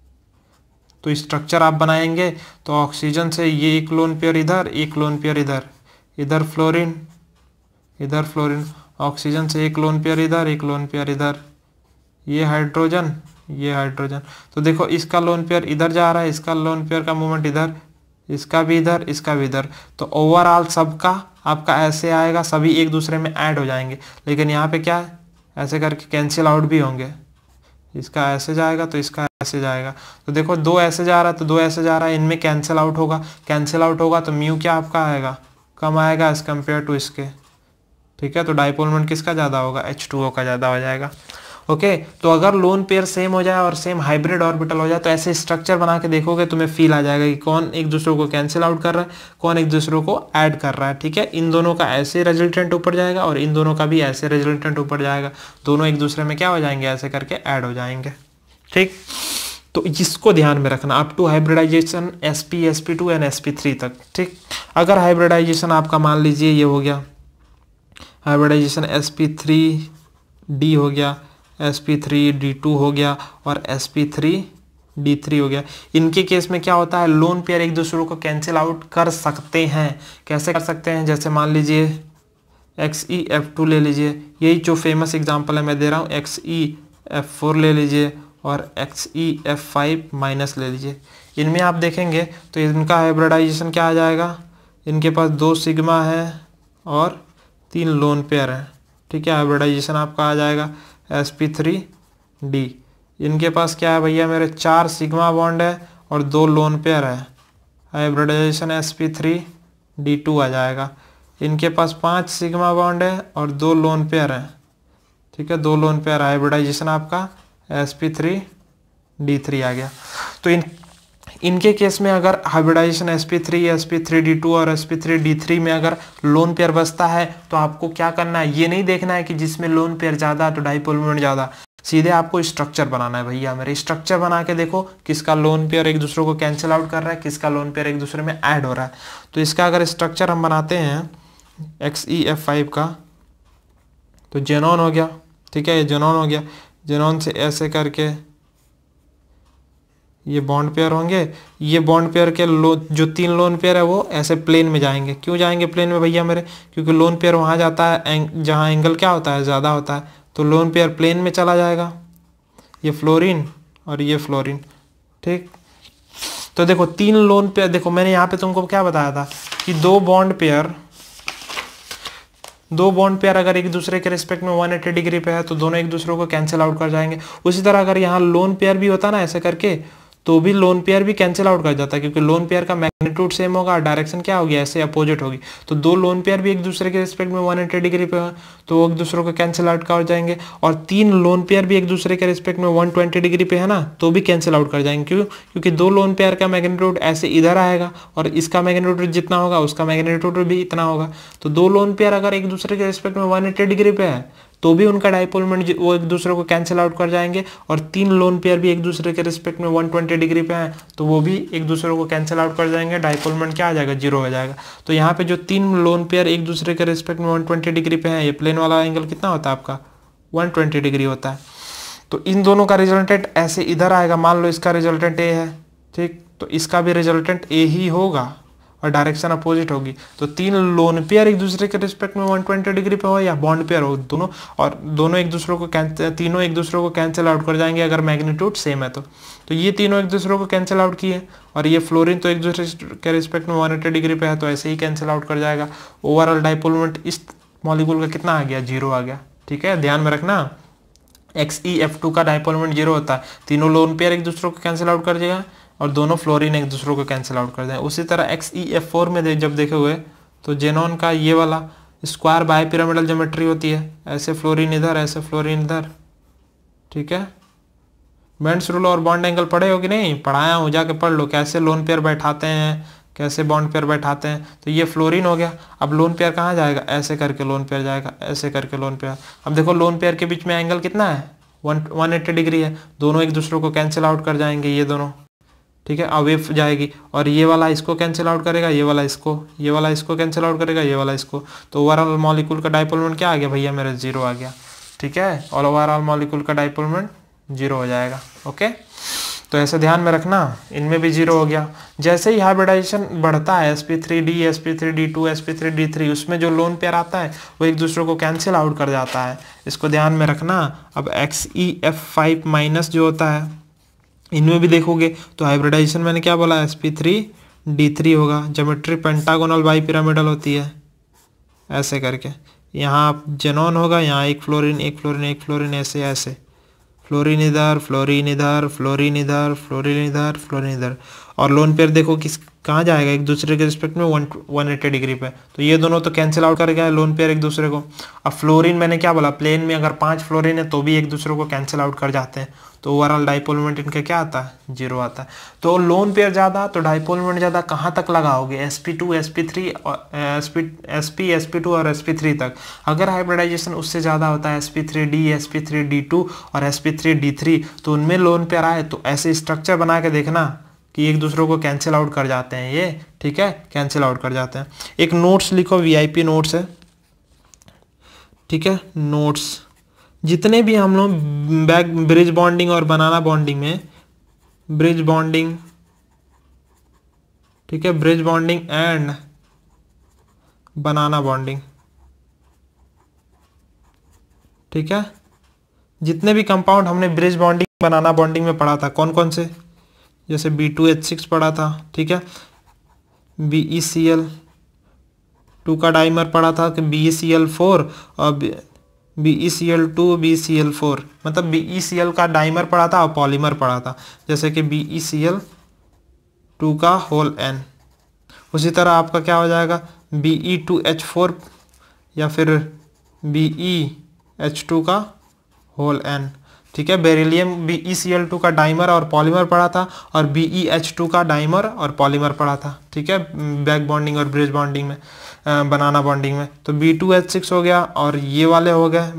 तो स्ट्रक्चर आप बनाएंगे तो ऑक्सीजन से ये एक लोन पेयर इधर, एक लोन पेयर इधर, इधर फ्लोरीन, इधर फ्लोरीन, ऑक्सीजन से एक लोन पेयर इधर, एक लोन पेयर इधर, ये हाइड्रोजन, ये हाइड्रोजन। तो देखो इसका लोन पेयर इधर जा रहा है, इसका लोन पेयर का मूवमेंट इधर, इसका भी इधर, इसका भी इधर। तो ओवरऑल सबका आपका ऐसे आएगा, सभी एक दूसरे में ऐड हो जाएंगे। लेकिन यहाँ पे क्या है, ऐसे करके कैंसिल आउट भी होंगे, इसका ऐसे जाएगा तो इसका ऐसे जाएगा। तो देखो 2 ऐसे जा रहा है तो 2 ऐसे जा रहा है, इनमें कैंसिल आउट होगा, कैंसिल आउट होगा तो म्यू क्या आपका आएगा, कम आएगा एज कम्पेयर टू इसके, ठीक है। तो डाइपोल मोमेंट किसका ज़्यादा होगा, H2O का ज़्यादा हो जाएगा, ओके। तो अगर लोन पेयर सेम हो जाए और सेम हाइब्रिड ऑर्बिटल हो जाए तो ऐसे स्ट्रक्चर बना के देखोगे तुम्हें फील आ जाएगा कि कौन एक दूसरे को कैंसिल आउट कर रहा है, कौन एक दूसरे को ऐड कर रहा है, ठीक है। इन दोनों का ऐसे रिजल्टेंट ऊपर जाएगा और इन दोनों का भी ऐसे रिजल्टेंट ऊपर जाएगा, दोनों एक दूसरे में क्या हो जाएंगे, ऐसे करके ऐड हो जाएंगे, ठीक। तो इसको ध्यान में रखना up to hybridisation sp2 and sp3 तक, ठीक। अगर हाइब्रिडाइजेशन आपका मान लीजिए ये हो गया, हाइब्रिडाइजेशन sp3d हो गया, sp3d2 हो गया और sp3d3 हो गया। इनके केस में क्या होता है, लोन पेयर एक दूसरे को कैंसिल आउट कर सकते हैं। कैसे कर सकते हैं, जैसे मान लीजिए XeF2 ले लीजिए, यही जो फेमस एग्जांपल है मैं दे रहा हूँ, XeF4 ले लीजिए और XeF5 माइनस ले लीजिए। इनमें आप देखेंगे तो इनका हाइब्रिडाइजेशन क्या आ जाएगा, इनके पास 2 सिग्मा है और 3 लोन पेयर है। ठीक है, हाइब्रिडाइजेशन आपका आ जाएगा sp3d। इनके पास क्या है भैया मेरे, 4 सिग्मा बॉन्ड है और 2 लोन पेयर है, हाइब्रिडाइजेशन sp3d2 आ जाएगा। इनके पास 5 सिग्मा बॉन्ड है और 2 लोन पेयर है। ठीक है, 2 लोन पेयर, हाइब्रिडाइजेशन आपका sp3d3 आ गया। तो इनके केस में अगर हाइब्रिडाइजेशन sp3, sp3d2 और sp3d3 में अगर लोन पेयर बचता है तो आपको क्या करना है, ये नहीं देखना है कि जिसमें लोन पेयर ज़्यादा तो डाइपोल मोमेंट ज़्यादा, सीधे आपको स्ट्रक्चर बनाना है। भैया मेरे स्ट्रक्चर बना के देखो किसका लोन पेयर एक दूसरे को कैंसिल आउट कर रहा है, किसका लोन पेयर एक दूसरे में ऐड हो रहा है। तो इसका अगर स्ट्रक्चर हम बनाते हैं XeF5 का, तो जेनॉन हो गया। ठीक है, ये जेनॉन हो गया। जेनॉन से ऐसे करके ये बॉन्ड पेयर होंगे। ये बॉन्ड पेयर के जो 3 लोन पेयर है वो ऐसे प्लेन में जाएंगे। क्यों जाएंगे प्लेन में भैया मेरे, क्योंकि लोन पेयर वहाँ जाता है जहाँ एंगल क्या होता है, ज़्यादा होता है, तो लोन पेयर प्लेन में चला जाएगा। ये फ्लोरीन और ये फ्लोरीन। ठीक, तो देखो 3 लोन पेयर, देखो मैंने यहाँ पे तुमको क्या बताया था कि 2 बॉन्ड पेयर अगर एक दूसरे के रिस्पेक्ट में 180 डिग्री पे है तो दोनों एक दूसरे को कैंसिल आउट कर जाएंगे। उसी तरह अगर यहाँ लोन पेयर भी होता ना ऐसे करके, तो भी लोन पेयर भी कैंसिल आउट कर जाता है, क्योंकि लोन पेयर का मैग्नीट्यूड सेम होगा और डायरेक्शन क्या होगी, ऐसे अपोजिट होगी। तो 2 लोन पेयर भी एक दूसरे के रिस्पेक्ट में 180 डिग्री पे हो तो वो एक दूसरे को कैंसिल आउट कर जाएंगे। और 3 लोन पेयर भी एक दूसरे के रिस्पेक्ट में 120 डिग्री पे है ना, तो भी कैंसिल आउट कर जाएंगे। क्यों, क्योंकि 2 लोन पेयर का मैग्नीट्यूड ऐसे इधर आएगा और इसका मैग्नीट्यूड जितना होगा उसका मैग्नीट्यूड भी इतना होगा। तो 2 लोन पेयर अगर एक दूसरे के रिस्पेक्ट में 180 डिग्री पे है तो भी उनका डाइपोल मोमेंट वो एक दूसरे को कैंसिल आउट कर जाएंगे। और 3 लोन पेयर भी एक दूसरे के रिस्पेक्ट में 120 डिग्री पे हैं तो वो भी एक दूसरे को कैंसिल आउट कर जाएंगे, डाइपोल मोमेंट क्या आ जाएगा, 0 हो जाएगा। तो यहाँ पे जो 3 लोन पेयर एक दूसरे के रिस्पेक्ट में 120 डिग्री पे हैं, ये प्लेन वाला एंगल कितना होता है आपका, 120 डिग्री होता है। तो इन दोनों का रिजल्टेंट ऐसे इधर आएगा। मान लो इसका रिजल्टेंट ए है, ठीक, तो इसका भी रिजल्टेंट ए ही होगा और डायरेक्शन अपोजिट होगी। तो 3 लोन पेयर एक दूसरे के रिस्पेक्ट में 120 डिग्री पे हो या बॉन्ड पेयर हो, दोनों तीनों एक दूसरे को कैंसिल आउट कर जाएंगे अगर मैग्नीट्यूड सेम है तो ये तीनों एक दूसरे को कैंसिल आउट किए। और ये फ्लोरीन तो एक दूसरे के रिस्पेक्ट में 180 डिग्री पे है तो ऐसे ही कैंसिल आउट कर जाएगा। ओवरऑल डाइपोल मोमेंट इस मॉलिक्यूल का कितना आ गया, 0 आ गया। ठीक है, ध्यान में रखना XeF2 का डाइपोल मोमेंट 0 होता है। तीनों लोन पेयर एक दूसरे को कैंसिल आउट कर देगा और दोनों फ्लोरीन एक दूसरे को कैंसिल आउट कर दें। उसी तरह XeF4 में जब देखे हुए तो जेनॉन का ये वाला स्क्वायर बाय पिरामिडल ज्योमेट्री होती है, ऐसे फ्लोरीन इधर, ऐसे फ्लोरीन इधर। ठीक है, बेंड्स रूल और बॉन्ड एंगल पढ़े हो कि नहीं, पढ़ाया हूँ, जाके पढ़ लो कैसे लोन पेयर बैठाते हैं, कैसे बॉन्ड पेयर बैठाते हैं। तो ये फ्लोरीन हो गया। अब लोन पेयर कहाँ जाएगा, ऐसे करके लोन पेयर जाएगा, ऐसे करके लोन पेयर। अब देखो लोन पेयर के बीच में एंगल कितना है, 180 डिग्री है, दोनों एक दूसरे को कैंसिल आउट कर जाएंगे ये दोनों। ठीक है, अवे जाएगी और ये वाला इसको कैंसिल आउट करेगा, ये वाला इसको कैंसिल आउट करेगा, ये वाला इसको। तो ओवरऑल मॉलिक्यूल का डाइपोल मोमेंट क्या आ गया भैया मेरे, 0 आ गया। ठीक है, और ओवरऑल मॉलिक्यूल का डाइपोल मोमेंट 0 हो जाएगा। ओके, तो ऐसे ध्यान में रखना, इनमें भी 0 हो गया। जैसे ही हाइब्रिडाइजेशन बढ़ता है sp3d, sp3d2, sp3d3, उसमें जो लोन पेयर आता है वो एक दूसरे को कैंसिल आउट कर जाता है, इसको ध्यान में रखना। अब XeF5 माइनस जो होता है इनमें भी देखोगे तो हाइब्रिडाइजेशन मैंने क्या बोला, sp3d3 होगा। ज्योमेट्री पेंटागोनल बाई पिरामिडल होती है, ऐसे करके। यहाँ जेनॉन होगा, यहाँ एक फ्लोरीन एक फ्लोरीन एक फ्लोरीन, ऐसे ऐसे फ्लोरीन इधर, फ्लोरीन इधर, फ्लोरीन इधर, फ्लोरीन इधर, फ्लोरीन इधर। और लोन पेयर देखो किस कहाँ जाएगा, एक दूसरे के रिस्पेक्ट में 180 डिग्री पे, तो ये दोनों तो कैंसिल आउट कर गया लोन पेयर एक दूसरे को। अब फ्लोरीन मैंने क्या बोला, प्लेन में अगर 5 फ्लोरीन है तो भी एक दूसरे को कैंसिल आउट कर जाते हैं। तो ओवरऑल डाइपोल मोमेंट इनका क्या आता है, 0 आता है। तो लोन पेयर ज़्यादा तो डाइपोल मोमेंट ज़्यादा कहाँ तक लगाओगे, sp2, sp3, sp2 और sp3 तक। अगर हाइब्रिडाइजेशन उससे ज़्यादा होता है sp3d, sp3d2 और sp3d3, तो उनमें लोन पेयर आए तो ऐसे स्ट्रक्चर बना के देखना कि एक दूसरे को कैंसिल आउट कर जाते हैं ये। ठीक है, कैंसिल आउट कर जाते हैं। एक नोट्स लिखो, VIP नोट्स है। ठीक है, नोट्स जितने भी हम लोग बैक ब्रिज बॉन्डिंग और बनाना बॉन्डिंग में, ब्रिज बॉन्डिंग, ठीक है, bridge bonding and banana bonding, ठीक है, जितने भी कंपाउंड हमने ब्रिज बॉन्डिंग बनाना बॉन्डिंग में पढ़ा था, कौन कौन से, जैसे B2H6 पढ़ा था, ठीक है, BeCl2 का डाइमर पढ़ा था कि BeCl4 और BeCl2 BeCl4, मतलब BeCl का डाइमर पढ़ा था और पॉलीमर पढ़ा था, जैसे कि BeCl2 का होल n। उसी तरह आपका क्या हो जाएगा, Be2H4 या फिर BeH2 का होल n, ठीक है। बेरिलियम BeCl2 का डाइमर और पॉलीमर पढ़ा था और BeH2 का डाइमर और पॉलीमर पढ़ा था, ठीक है, बैक बॉन्डिंग और ब्रिज बॉन्डिंग में, बनाना बॉन्डिंग में। तो B2H6 हो गया और ये वाले हो गए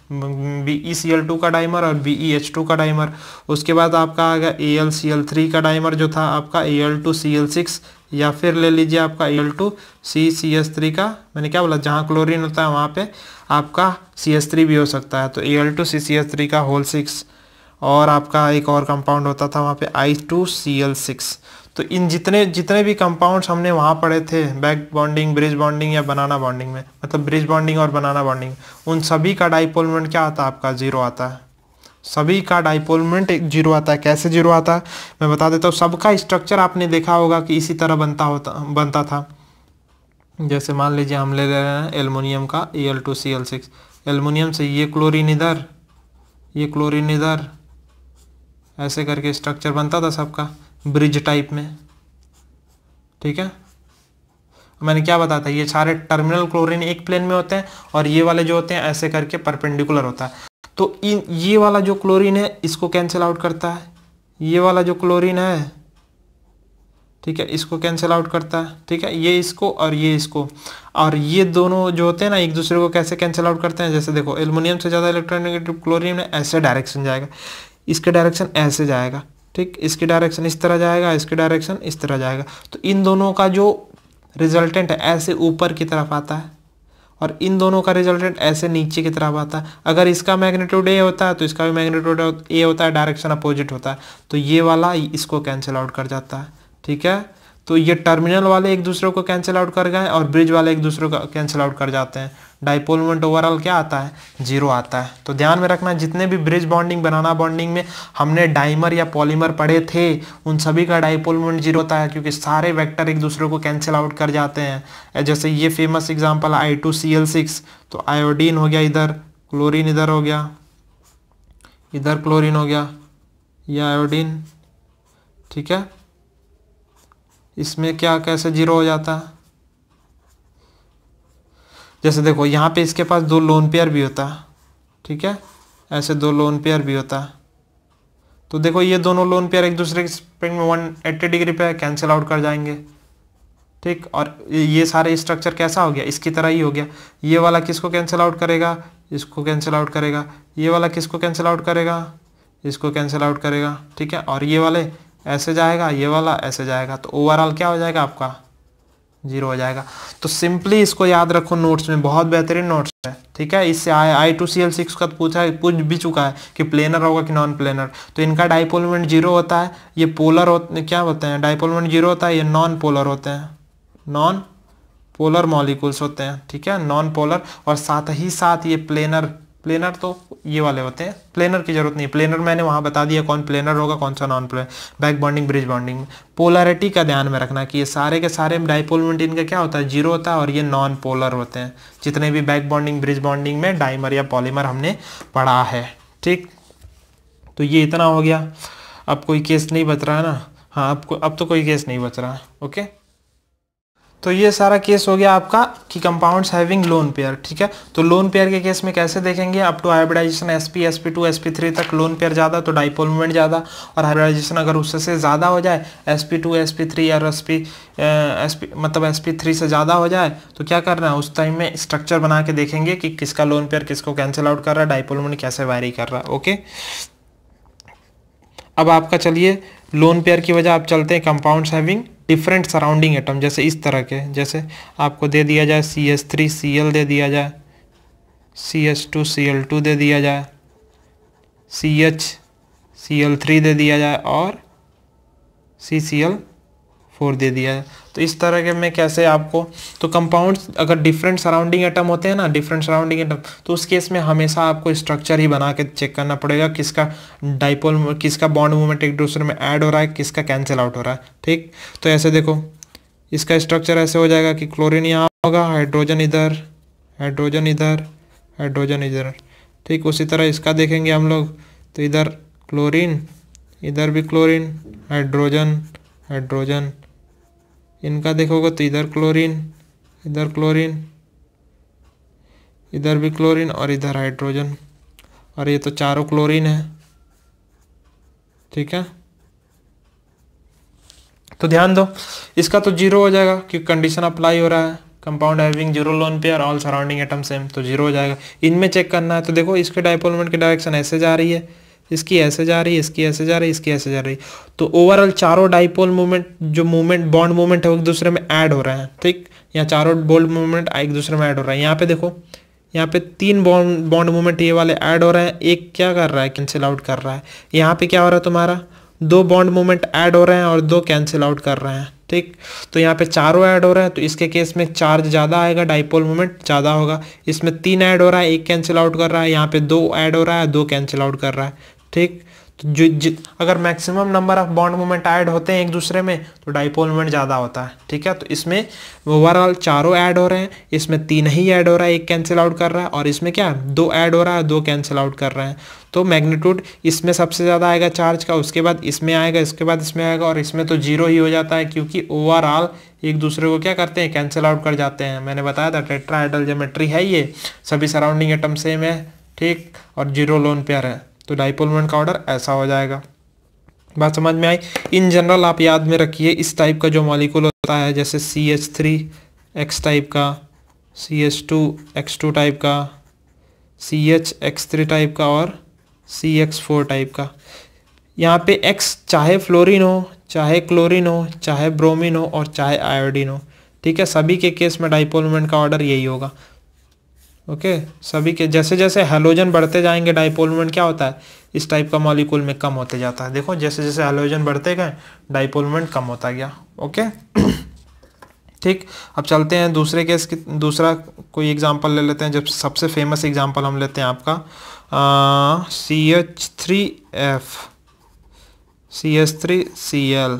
BeCl2 का डाइमर और BeH2 का डाइमर। उसके बाद आपका आ गया AlCl3 का डाइमर जो था आपका Al2Cl6, या फिर ले लीजिए आपका Al2CCH3 का, मैंने क्या बोला, जहाँ क्लोरीन होता है वहाँ पे आपका CH3 भी हो सकता है, तो Al2CCH3 का होल 6, और आपका एक और कंपाउंड होता था वहाँ पे I2Cl6। तो इन जितने भी कंपाउंड्स हमने वहाँ पढ़े थे बैक बॉन्डिंग, ब्रिज बॉन्डिंग या बनाना बॉन्डिंग में, मतलब ब्रिज बॉन्डिंग और बनाना बॉन्डिंग, उन सभी का डाइपोल मोमेंट क्या आता है आपका, 0 आता है। सभी का डाइपोल मोमेंट 0 आता है। कैसे 0 आता है मैं बता देता हूँ। सबका स्ट्रक्चर आपने देखा होगा कि इसी तरह बनता था। जैसे मान लीजिए हम ले रहे हैं एल्युमिनियम का Al2Cl6, एल्युमिनियम से ये क्लोरीन इधर, ये क्लोरीन इधर, ऐसे करके स्ट्रक्चर बनता था सबका ब्रिज टाइप में, ठीक है। मैंने क्या बताया था, ये सारे टर्मिनल क्लोरीन एक प्लेन में होते हैं और ये वाले जो होते हैं ऐसे करके परपेंडिकुलर होता है। तो ये वाला जो क्लोरीन है इसको कैंसिल आउट करता है, ये वाला जो क्लोरीन है, ठीक है, इसको कैंसिल आउट करता है, ठीक है, ये इसको और ये इसको। और ये दोनों जो होते हैं ना एक दूसरे को कैसे कैंसिल आउट करते हैं, जैसे देखो एल्युमिनियम से ज़्यादा इलेक्ट्रोनेगेटिव क्लोरीन में ऐसे डायरेक्शन जाएगा, इसके डायरेक्शन ऐसे जाएगा, ठीक, इसकी डायरेक्शन इस तरह जाएगा, इसकी डायरेक्शन इस तरह जाएगा। तो इन दोनों का जो रिजल्टेंट है ऐसे ऊपर की तरफ आता है और इन दोनों का रिजल्टेंट ऐसे नीचे की तरफ आता है। अगर इसका मैग्नीट्यूड A होता है तो इसका भी मैग्नीट्यूड A होता है, डायरेक्शन अपोजिट होता है, तो ये वाला इसको कैंसिल आउट कर जाता है, ठीक है। तो ये टर्मिनल वाले एक दूसरे को कैंसिल आउट कर गए और ब्रिज वाले एक दूसरे को कैंसिल आउट कर जाते हैं। डाइपोल मोमेंट ओवरऑल क्या आता है, 0 आता है। तो ध्यान में रखना, जितने भी ब्रिज बॉन्डिंग बनाना बॉन्डिंग में हमने डाइमर या पॉलीमर पढ़े थे उन सभी का डाइपोल मोमेंट 0 होता है, क्योंकि सारे वेक्टर एक दूसरे को कैंसिल आउट कर जाते हैं। जैसे ये फेमस एग्जाम्पल I2Cl6, तो आयोडीन हो गया इधर, क्लोरीन इधर हो गया, इधर क्लोरीन हो गया, यह आयोडीन, ठीक है। इसमें क्या कैसे 0 हो जाता है, जैसे देखो यहाँ पे इसके पास 2 लोन पेयर भी होता है, ठीक है, ऐसे 2 लोन पेयर भी होता है। तो देखो ये दोनों लोन पेयर एक दूसरे के स्प्रिंग में 180 डिग्री पे कैंसिल आउट कर जाएंगे, ठीक। और ये सारे स्ट्रक्चर कैसा हो गया, इसकी तरह ही हो गया। ये वाला किसको कैंसिल आउट करेगा, इसको कैंसिल आउट करेगा, ये वाला किसको कैंसिल आउट करेगा, इसको कैंसिल आउट करेगा, ठीक है। और ये वाले ऐसे जाएगा, ये वाला ऐसे जाएगा, तो ओवरऑल क्या हो जाएगा आपका, 0 हो जाएगा। तो सिंपली इसको याद रखो, नोट्स में बहुत बेहतरीन नोट्स है, ठीक है। इससे I2Cl6 का पूछ भी चुका है कि प्लेनर होगा कि नॉन प्लेनर। तो इनका डाइपोल मोमेंट 0 होता है, ये पोलर क्या होते हैं, डाइपोल मोमेंट 0 होता है, ये नॉन पोलर होते हैं, नॉन पोलर मॉलिक्यूल्स होते हैं, ठीक है, नॉन पोलर। और साथ ही साथ ये प्लेनर तो ये वाले होते हैं, प्लेनर की जरूरत नहीं, प्लेनर मैंने वहां बता दिया कौन प्लेनर होगा कौन सा non planar. Back bonding bridge bonding में पोलैरिटी का ध्यान में रखना कि ये सारे के सारे डाइपोल मोमेंट इनका क्या होता है, 0 होता है और ये नॉन पोलर होते हैं, जितने भी बैक बॉन्डिंग ब्रिज बॉन्डिंग में डाइमर या पॉलीमर हमने पढ़ा है, ठीक। तो ये इतना हो गया। अब कोई केस नहीं बच रहा है ना, हाँ अब तो कोई केस नहीं बच रहा है, ओके। तो ये सारा केस हो गया आपका कि कंपाउंड्स हैविंग लोन पेयर, ठीक है। तो लोन पेयर के केस में कैसे देखेंगे, up to hybridisation sp sp2 sp3 तक लोन पेयर ज़्यादा तो डाइपोल मोमेंट ज़्यादा, और हाइब्रिडाइजेशन अगर उससे ज़्यादा हो जाए sp2 sp3 और मतलब sp3 से ज़्यादा हो जाए तो क्या करना है, उस टाइम में स्ट्रक्चर बना के देखेंगे कि किसका लोन पेयर किसको कैंसिल आउट कर रहा है, डाइपोल मोमेंट कैसे वायरी कर रहा है, ओके। अब आपका चलिए लोन पेयर की वजह आप चलते हैं compounds having different surrounding atom, जैसे इस तरह के, जैसे आपको दे दिया जाए CH3Cl दे दिया जाए, CH2Cl2 दे दिया जाए, CHCl3 दे दिया जाए और CCl4 दे दिया है। तो इस तरह के में कैसे आपको, तो कंपाउंड्स अगर डिफरेंट सराउंडिंग एटम होते हैं ना, डिफरेंट सराउंडिंग एटम, तो उस केस में हमेशा आपको स्ट्रक्चर ही बना के चेक करना पड़ेगा, किसका डाइपोल, किसका बॉन्ड मूवमेंट एक दूसरे में ऐड हो रहा है, किसका कैंसिल आउट हो रहा है। ठीक, तो ऐसे देखो इसका स्ट्रक्चर ऐसे हो जाएगा कि क्लोरीन यहाँ होगा, हाइड्रोजन इधर, हाइड्रोजन इधर, हाइड्रोजन इधर। ठीक, उसी तरह इसका देखेंगे हम लोग, तो इधर क्लोरीन, इधर भी क्लोरीन, हाइड्रोजन, हाइड्रोजन। इनका देखोगे तो इधर क्लोरीन, इधर क्लोरीन, इधर भी क्लोरीन और इधर हाइड्रोजन, और ये तो चारों क्लोरीन है। ठीक है, तो ध्यान दो, इसका तो जीरो हो जाएगा क्योंकि कंडीशन अप्लाई हो रहा है, compound having zero lone pair all surrounding atom same, तो जीरो हो जाएगा। इनमें चेक करना है, तो देखो इसके डाइपोल मोमेंट की डायरेक्शन ऐसे जा रही है, इसकी ऐसे जा रही है, इसकी ऐसे जा रही है, इसकी ऐसे जा रही है। तो ओवरऑल चारों डाइपोल मूवमेंट, जो मूवमेंट बॉन्ड मूवमेंट है वो एक दूसरे में ऐड हो रहे हैं। ठीक, यहाँ चारों बॉन्ड मूवमेंट एक दूसरे में ऐड हो रहा है। यहाँ पे देखो, यहाँ पे 3 बॉन्ड मूवमेंट ये वाले ऐड हो रहे हैं, एक क्या कर रहा है, कैंसिल आउट कर रहा है। यहाँ पे क्या हो रहा है तुम्हारा, 2 बॉन्ड मूवमेंट ऐड हो रहे हैं और 2 कैंसिल आउट कर रहे हैं। ठीक, तो यहाँ पे चारों ऐड हो रहे हैं, तो इसके केस में चार्ज ज़्यादा आएगा, डाइपोल मोमेंट ज़्यादा होगा। इसमें 3 ऐड हो रहा है, 1 कैंसिल आउट कर रहा है, यहाँ पे 2 ऐड हो रहा है, 2 कैंसिल आउट कर रहा है। ठीक, तो अगर maximum number of bond movement add होते हैं एक दूसरे में तो डाइपोल मोमेंट ज़्यादा होता है। ठीक है, तो इसमें ओवरऑल चारों ऐड हो रहे हैं, इसमें 3 ही ऐड हो रहा है, 1 कैंसिल आउट कर रहा है, और इसमें क्या 2 ऐड हो रहा है, 2 कैंसिल आउट कर रहे हैं। तो मैग्नीट्यूड इसमें सबसे ज़्यादा आएगा चार्ज का, उसके बाद इसमें आएगा, इसके बाद इसमें आएगा, और इसमें तो जीरो ही हो जाता है क्योंकि ओवरऑल एक दूसरे को क्या करते हैं, कैंसिल आउट कर जाते हैं। मैंने बताया था टेट्राहेड्रल ज्योमेट्री है ये, सभी सराउंडिंग एटम सेम है। ठीक, और जीरो लोन पेयर है, तो डाइपोल मोमेंट का ऑर्डर ऐसा हो जाएगा। बात समझ में आई। इन जनरल आप याद में रखिए, इस टाइप का जो मॉलिक्यूल होता है, जैसे CH3X टाइप का, CH2X2 टाइप का, CHX3 टाइप का और CX4 टाइप का। यहाँ पे X चाहे फ्लोरीन हो, चाहे क्लोरीन हो, चाहे ब्रोमीन हो और चाहे आयोडीन हो। ठीक है, सभी के केस में डाइपोल मोमेंट का ऑर्डर यही होगा। ओके, सभी के जैसे जैसे हैलोजन बढ़ते जाएंगे डाइपोल मोमेंट क्या होता है, इस टाइप का मॉलिक्यूल में कम होते जाता है। देखो जैसे जैसे हैलोजन बढ़ते गए डाइपोल मोमेंट कम होता गया। ओके ठीक, अब चलते हैं दूसरे केस की, दूसरा कोई एग्जांपल ले लेते हैं। जब सबसे फेमस एग्जांपल हम लेते हैं आपका CH3F, CH3Cl,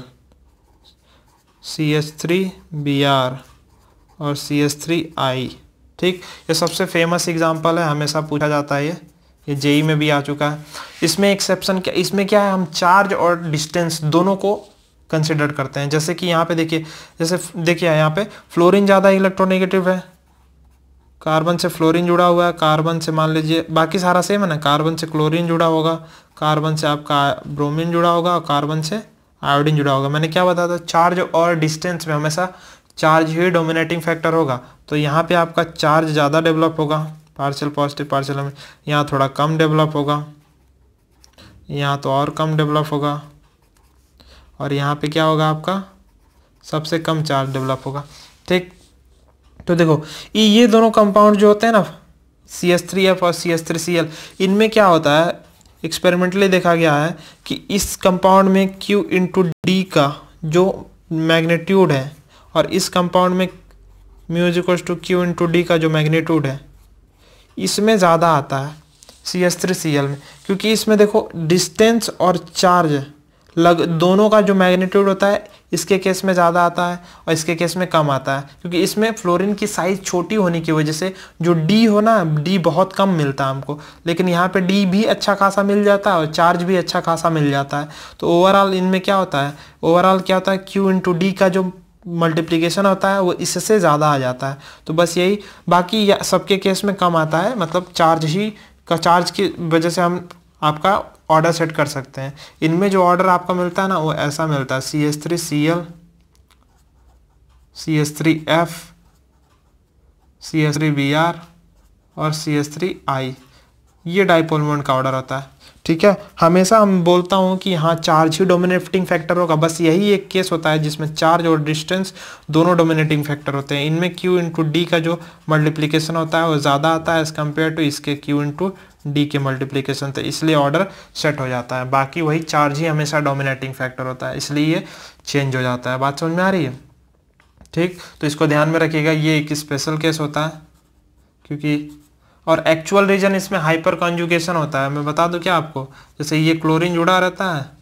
CH3Br और CH3I। ठीक, ये सबसे फेमस एग्जांपल है, हमेशा पूछा जाता है, ये जेई में भी आ चुका है। इसमें एक्सेप्शन क्या, इसमें क्या है, हम चार्ज और डिस्टेंस दोनों को कंसिडर करते हैं। जैसे कि यहाँ पे देखिए, जैसे देखिए यहाँ पे फ्लोरीन ज़्यादा इलेक्ट्रोनेगेटिव है, कार्बन से फ्लोरीन जुड़ा हुआ है, कार्बन से मान लीजिए बाकी सारा सेम है ना, कार्बन से क्लोरीन जुड़ा होगा, कार्बन से आपका ब्रोमीन जुड़ा होगा और कार्बन से आयोडीन जुड़ा होगा। मैंने क्या बताया था, चार्ज और डिस्टेंस में हमेशा चार्ज ही डोमिनेटिंग फैक्टर होगा। तो यहाँ पे आपका चार्ज ज़्यादा डेवलप होगा, पार्शियल पॉजिटिव पार्शियल में, यहाँ थोड़ा कम डेवलप होगा, यहाँ तो और कम डेवलप होगा, और यहाँ पे क्या होगा आपका सबसे कम चार्ज डेवलप होगा। ठीक, तो देखो ये दोनों कंपाउंड जो होते हैं ना, CH3F और CH3Cl, इनमें क्या होता है, एक्सपेरिमेंटली देखा गया है कि इस कंपाउंड में Q इंटू डी का जो मैग्नीट्यूड है और इस कंपाउंड में mu equals to Q into d का जो मैग्नीट्यूड है इसमें ज़्यादा आता है CH3Cl में, क्योंकि इसमें देखो डिस्टेंस और चार्ज दोनों का जो मैग्नीट्यूड होता है इसके केस में ज़्यादा आता है और इसके केस में कम आता है, क्योंकि इसमें फ्लोरीन की साइज़ छोटी होने की वजह से जो डी हो ना, डी बहुत कम मिलता है हमको, लेकिन यहाँ पे डी भी अच्छा खासा मिल जाता है और चार्ज भी अच्छा खासा मिल जाता है। तो ओवरऑल इनमें क्या होता है, ओवरऑल क्या होता है, क्यू इंटू डी का जो मल्टीप्लिकेशन होता है वो इससे ज़्यादा आ जाता है। तो बस यही, बाकी सबके केस में कम आता है, मतलब चार्ज की वजह से हम आपका ऑर्डर सेट कर सकते हैं। इनमें जो ऑर्डर आपका मिलता है ना वो ऐसा मिलता है, CH3Cl, CH3F, CH3Br और CH3I, ये डाइपोल मोमेंट का ऑर्डर होता है। ठीक। ठीक है। हमेशा हम बोलता हूँ कि हाँ चार्ज ही डोमिनेटिंग फैक्टर होगा, बस यही एक केस होता है जिसमें चार्ज और डिस्टेंस दोनों डोमिनेटिंग फैक्टर होते हैं। इनमें Q इंटू डी का जो मल्टीप्लिकेशन होता है वो ज़्यादा आता है एज़ कम्पेयर टू इसके Q इंटू डी के मल्टीप्लिकेशन, तो इसलिए ऑर्डर सेट हो जाता है। बाकी वही चार्ज ही हमेशा डोमिनेटिंग फैक्टर होता है, इसलिए ये चेंज हो जाता है। बात समझ में आ रही है? ठीक, तो इसको ध्यान में रखिएगा, ये एक स्पेशल केस होता है क्योंकि, और एक्चुअल रीजन इसमें हाइपर कॉन्जुगेशन होता है। मैं बता दूं क्या आपको, जैसे ये क्लोरीन जुड़ा रहता है,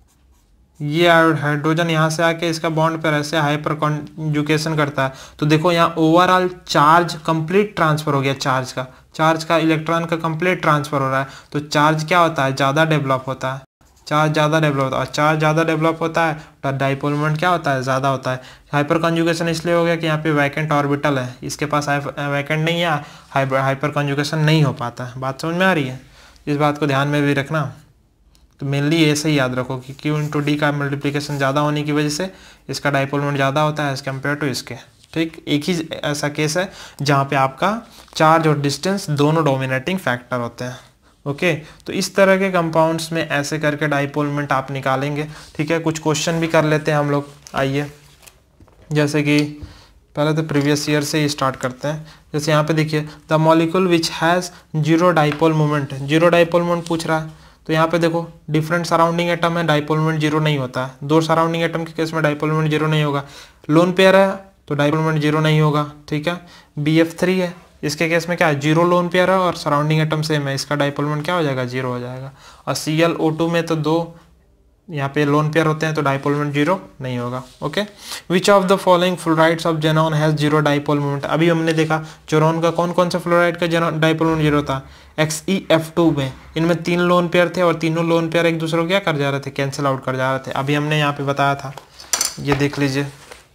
ये हाइड्रोजन यहाँ से आके इसका बॉन्ड पर ऐसे हाइपर कॉन्जुगेशन करता है, तो देखो यहाँ ओवरऑल चार्ज कंप्लीट ट्रांसफर हो गया, चार्ज का इलेक्ट्रॉन का कंप्लीट ट्रांसफर हो रहा है। तो चार्ज क्या होता है, ज़्यादा डेवलप होता है, चार्ज ज़्यादा डेवलप होता है, और चार्ज ज़्यादा डेवलप होता है तो डाइपोल मोमेंट क्या होता है, ज़्यादा होता है। हाइपर कॉन्जुगेशन इसलिए हो गया कि यहाँ पे वैकेंट ऑर्बिटल है, इसके पास वैकेंट नहीं है, हाइपर कॉन्जुगेशन नहीं हो पाता है। बात समझ में आ रही है? इस बात को ध्यान में भी रखना। तो मेनली ऐसे ही याद रखो कि Q इंटू डी का मल्टीप्लिकेशन ज़्यादा होने की वजह से इसका डाइपोल मोमेंट ज़्यादा होता है एज़ कम्पेयर टू इसके। ठीक, एक ही ऐसा केस है जहाँ पे आपका चार्ज और डिस्टेंस दोनों डोमिनेटिंग फैक्टर होते हैं। ओके, तो इस तरह के कंपाउंड्स में ऐसे करके डाइपोल मोमेंट आप निकालेंगे। ठीक है, कुछ क्वेश्चन भी कर लेते हैं हम लोग, आइए। जैसे कि पहले तो प्रीवियस ईयर से ही स्टार्ट करते हैं। जैसे यहाँ पे देखिए, the molecule which has zero dipole moment, zero dipole moment पूछ रहा है। तो यहाँ पे देखो डिफरेंट सराउंडिंग एटम है, डाइपोल मोमेंट जीरो नहीं होता है। दो सराउंडिंग एटम के केस में डाइपोल मोमेंट जीरो नहीं होगा। लोन पेयर है तो डाइपोल मोमेंट जीरो नहीं होगा। ठीक है, BF3 है, इसके केस में क्या है, जीरो लोन पेयर है और सराउंडिंग एटम सेम है, इसका डाइपोल मोमेंट क्या हो जाएगा, जीरो हो जाएगा। और ClO2 में तो दो यहाँ पे लोन पेयर होते हैं तो डाइपोल मोमेंट जीरो नहीं होगा। Okay, which of the following fluorides of xenon has zero dipole moment. अभी हमने देखा जोरॉन का कौन कौन सा फ्लोराइड का डाइपोल मोमेंट जीरो था, XeF2 में। इनमें 3 लोन पेयर थे और तीनों लोन पेयर एक दूसरे को क्या कर जा रहे थे, कैंसिल आउट कर जा रहे थे। अभी हमने यहाँ पे बताया था, ये देख लीजिए।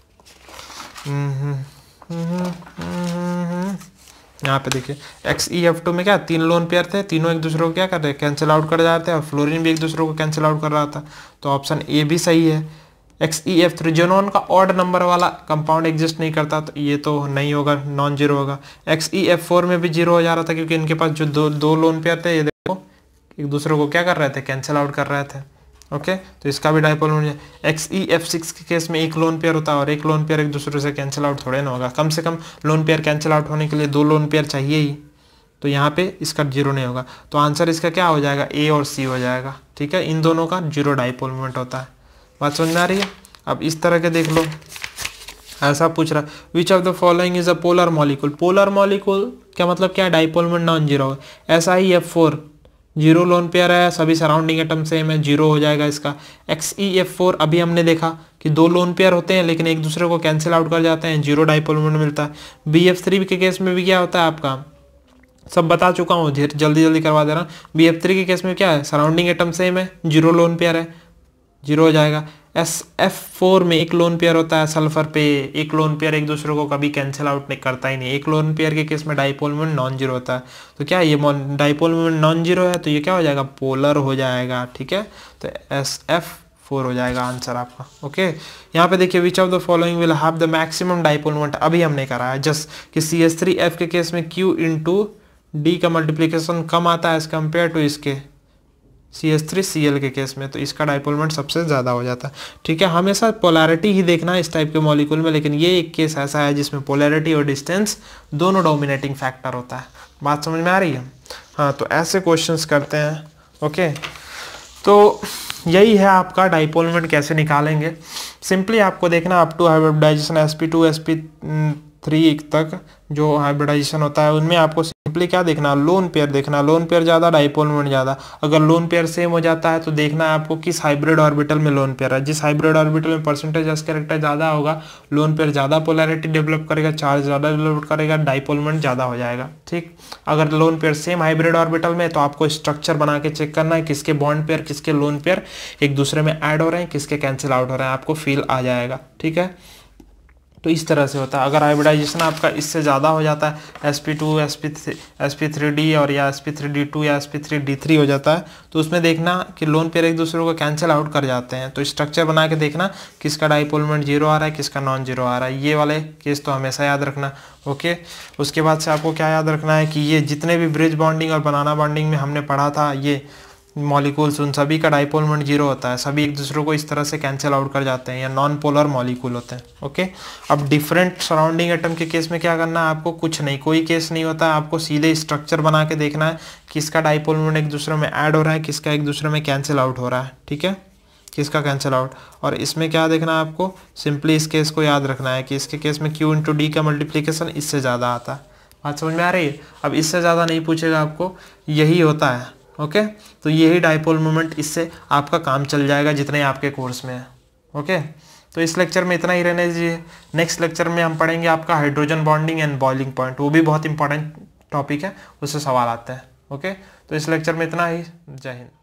यहाँ पे देखिए XeF2 में क्या 3 लोन पेयर थे, तीनों एक दूसरे को क्या कर रहे, कैंसिल आउट कर जा रहे थे, और फ्लोरीन भी एक दूसरे को कैंसिल आउट कर रहा था। तो ऑप्शन ए भी सही है। XeF3 जेनॉन का ऑड नंबर वाला कंपाउंड एग्जिस्ट नहीं करता, तो ये तो नहीं होगा, नॉन जीरो होगा। XeF4 में भी जीरो हो जा रहा था क्योंकि इनके पास जो दो लोन पेयर थे, ये देखो एक दूसरे को क्या कर रहे थे, कैंसिल आउट कर रहे थे। ओके, तो इसका भी डाइपोल मोमेंट। XeF6 के केस में एक लोन पेयर होता है और एक लोन पेयर एक दूसरे से कैंसिल आउट थोड़े ना होगा, कम से कम लोन पेयर कैंसिल आउट होने के लिए 2 लोन पेयर चाहिए ही, तो यहाँ पे इसका जीरो नहीं होगा। तो आंसर इसका क्या हो जाएगा, A और C हो जाएगा। ठीक है, इन दोनों का जीरो डाइपोल मोमेंट होता है। बात समझ में आ रही है? अब इस तरह के देख लो, ऐसा पूछ रहा, which of the following is a polar molecule. Polar molecule क्या मतलब, क्या डाइपोल मोमेंट नॉन जीरो है। ऐसा ही F4 जीरो लोन पेयर है, सभी सराउंडिंग एटम सेम है, जीरो हो जाएगा इसका। XeF4 अभी हमने देखा कि 2 लोन पेयर होते हैं लेकिन एक दूसरे को कैंसिल आउट कर जाते हैं, जीरो डाइपोल मोमेंट मिलता है। BF3 के केस में भी क्या होता है, आपका सब बता चुका हूँ, जल्दी जल्दी करवा दे रहा हूँ। BF3 के केस में क्या है, सराउंडिंग एटम सेम है, जीरो लोन पेयर है, जीरो हो जाएगा। SF4 में एक लोन पेयर होता है सल्फर पे, एक लोन पेयर एक दूसरे को कभी कैंसिल आउट नहीं करता ही नहीं। एक लोन पेयर के केस में डाइपोल मोमेंट नॉन जीरो होता है, तो क्या ये डाइपोल मोमेंट नॉन जीरो है, तो ये क्या हो जाएगा, पोलर हो जाएगा। ठीक है, तो SF4 हो जाएगा आंसर आपका। ओके, यहाँ पे देखिए, which of the following will have the maximum dipole moment. अभी हमने करा है जस्ट कि CH3F के केस में Q इंटू डी का मल्टीप्लीकेशन कम आता है एज कम्पेयर टू इसके CH3Cl के केस में, तो इसका डाइपोल मोमेंट सबसे ज़्यादा हो जाता है। ठीक है, हमेशा पोलैरिटी ही देखना है इस टाइप के मॉलिक्यूल में, लेकिन ये एक केस ऐसा है जिसमें पोलैरिटी और डिस्टेंस दोनों डोमिनेटिंग फैक्टर होता है। बात समझ में आ रही है? हाँ, तो ऐसे क्वेश्चंस करते हैं। ओके, तो यही है आपका डाइपोल मोमेंट कैसे निकालेंगे। सिंपली आपको देखना up to hybridisation sp2 sp3 तक जो हाइब्रिडाइजेशन होता है उनमें आपको सिंपली क्या देखना, लोन पेयर देखना। लोन पेयर ज़्यादा, डाइपोल मोमेंट ज़्यादा। अगर लोन पेयर सेम हो जाता है तो देखना है आपको किस हाइब्रिड ऑर्बिटल में लोन पेयर है। जिस हाइब्रिड ऑर्बिटल में परसेंटेज एस कैरेक्टर ज़्यादा होगा, लोन पेयर ज़्यादा पोलैरिटी डेवलप करेगा, चार्ज ज़्यादा डेवलप करेगा, डाइपोल मोमेंट ज़्यादा हो जाएगा। ठीक, अगर lone pair same hybrid orbital में तो आपको स्ट्रक्चर बना के चेक करना है किसके बॉन्ड पेयर, किसके लोन पेयर एक दूसरे में ऐड हो रहे हैं, किसके कैंसिल आउट हो रहे हैं, आपको फील आ जाएगा। ठीक है, तो इस तरह से होता है। अगर हाइब्रिडाइजेशन आपका इससे ज़्यादा हो जाता है, sp2 sp3d और या sp3d2 या sp3d3 हो जाता है, तो उसमें देखना कि लोन पेयर एक दूसरे को कैंसिल आउट कर जाते हैं। तो स्ट्रक्चर बना के देखना किसका डाइपोल मोमेंट जीरो आ रहा है, किसका नॉन जीरो आ रहा है। ये वाले केस तो हमेशा याद रखना। ओके, उसके बाद से आपको क्या याद रखना है कि ये जितने भी ब्रिज बॉन्डिंग और बनाना बॉन्डिंग में हमने पढ़ा था, ये मॉलिक्यूल्स उन सभी का डाइपोल मोमेंट 0 होता है, सभी एक दूसरे को इस तरह से कैंसिल आउट कर जाते हैं या नॉन पोलर मॉलिक्यूल होते हैं। ओके, अब डिफरेंट सराउंडिंग एटम के केस में क्या करना है आपको, कुछ नहीं, कोई केस नहीं होता है, आपको सीधे स्ट्रक्चर बना के देखना है किसका डाइपोल मोमेंट एक दूसरे में ऐड हो रहा है, किसका एक दूसरे में कैंसिल आउट हो रहा है। ठीक है, किसका कैंसिल आउट। और इसमें क्या देखना है आपको, सिंपली इस केस को याद रखना है कि इसके केस में Q इंटू डी का मल्टीप्लीकेशन इससे ज़्यादा आता है। बात समझ में आ रही है। अब इससे ज़्यादा नहीं पूछेगा आपको, यही होता है। ओके, तो यही डाइपोल मोमेंट, इससे आपका काम चल जाएगा जितने आपके कोर्स में है। ओके, तो इस लेक्चर में इतना ही रहने दीजिए। नेक्स्ट लेक्चर में हम पढ़ेंगे आपका hydrogen bonding and boiling point, वो भी बहुत इंपॉर्टेंट टॉपिक है, उससे सवाल आते हैं। ओके, तो इस लेक्चर में इतना ही। जय हिंद।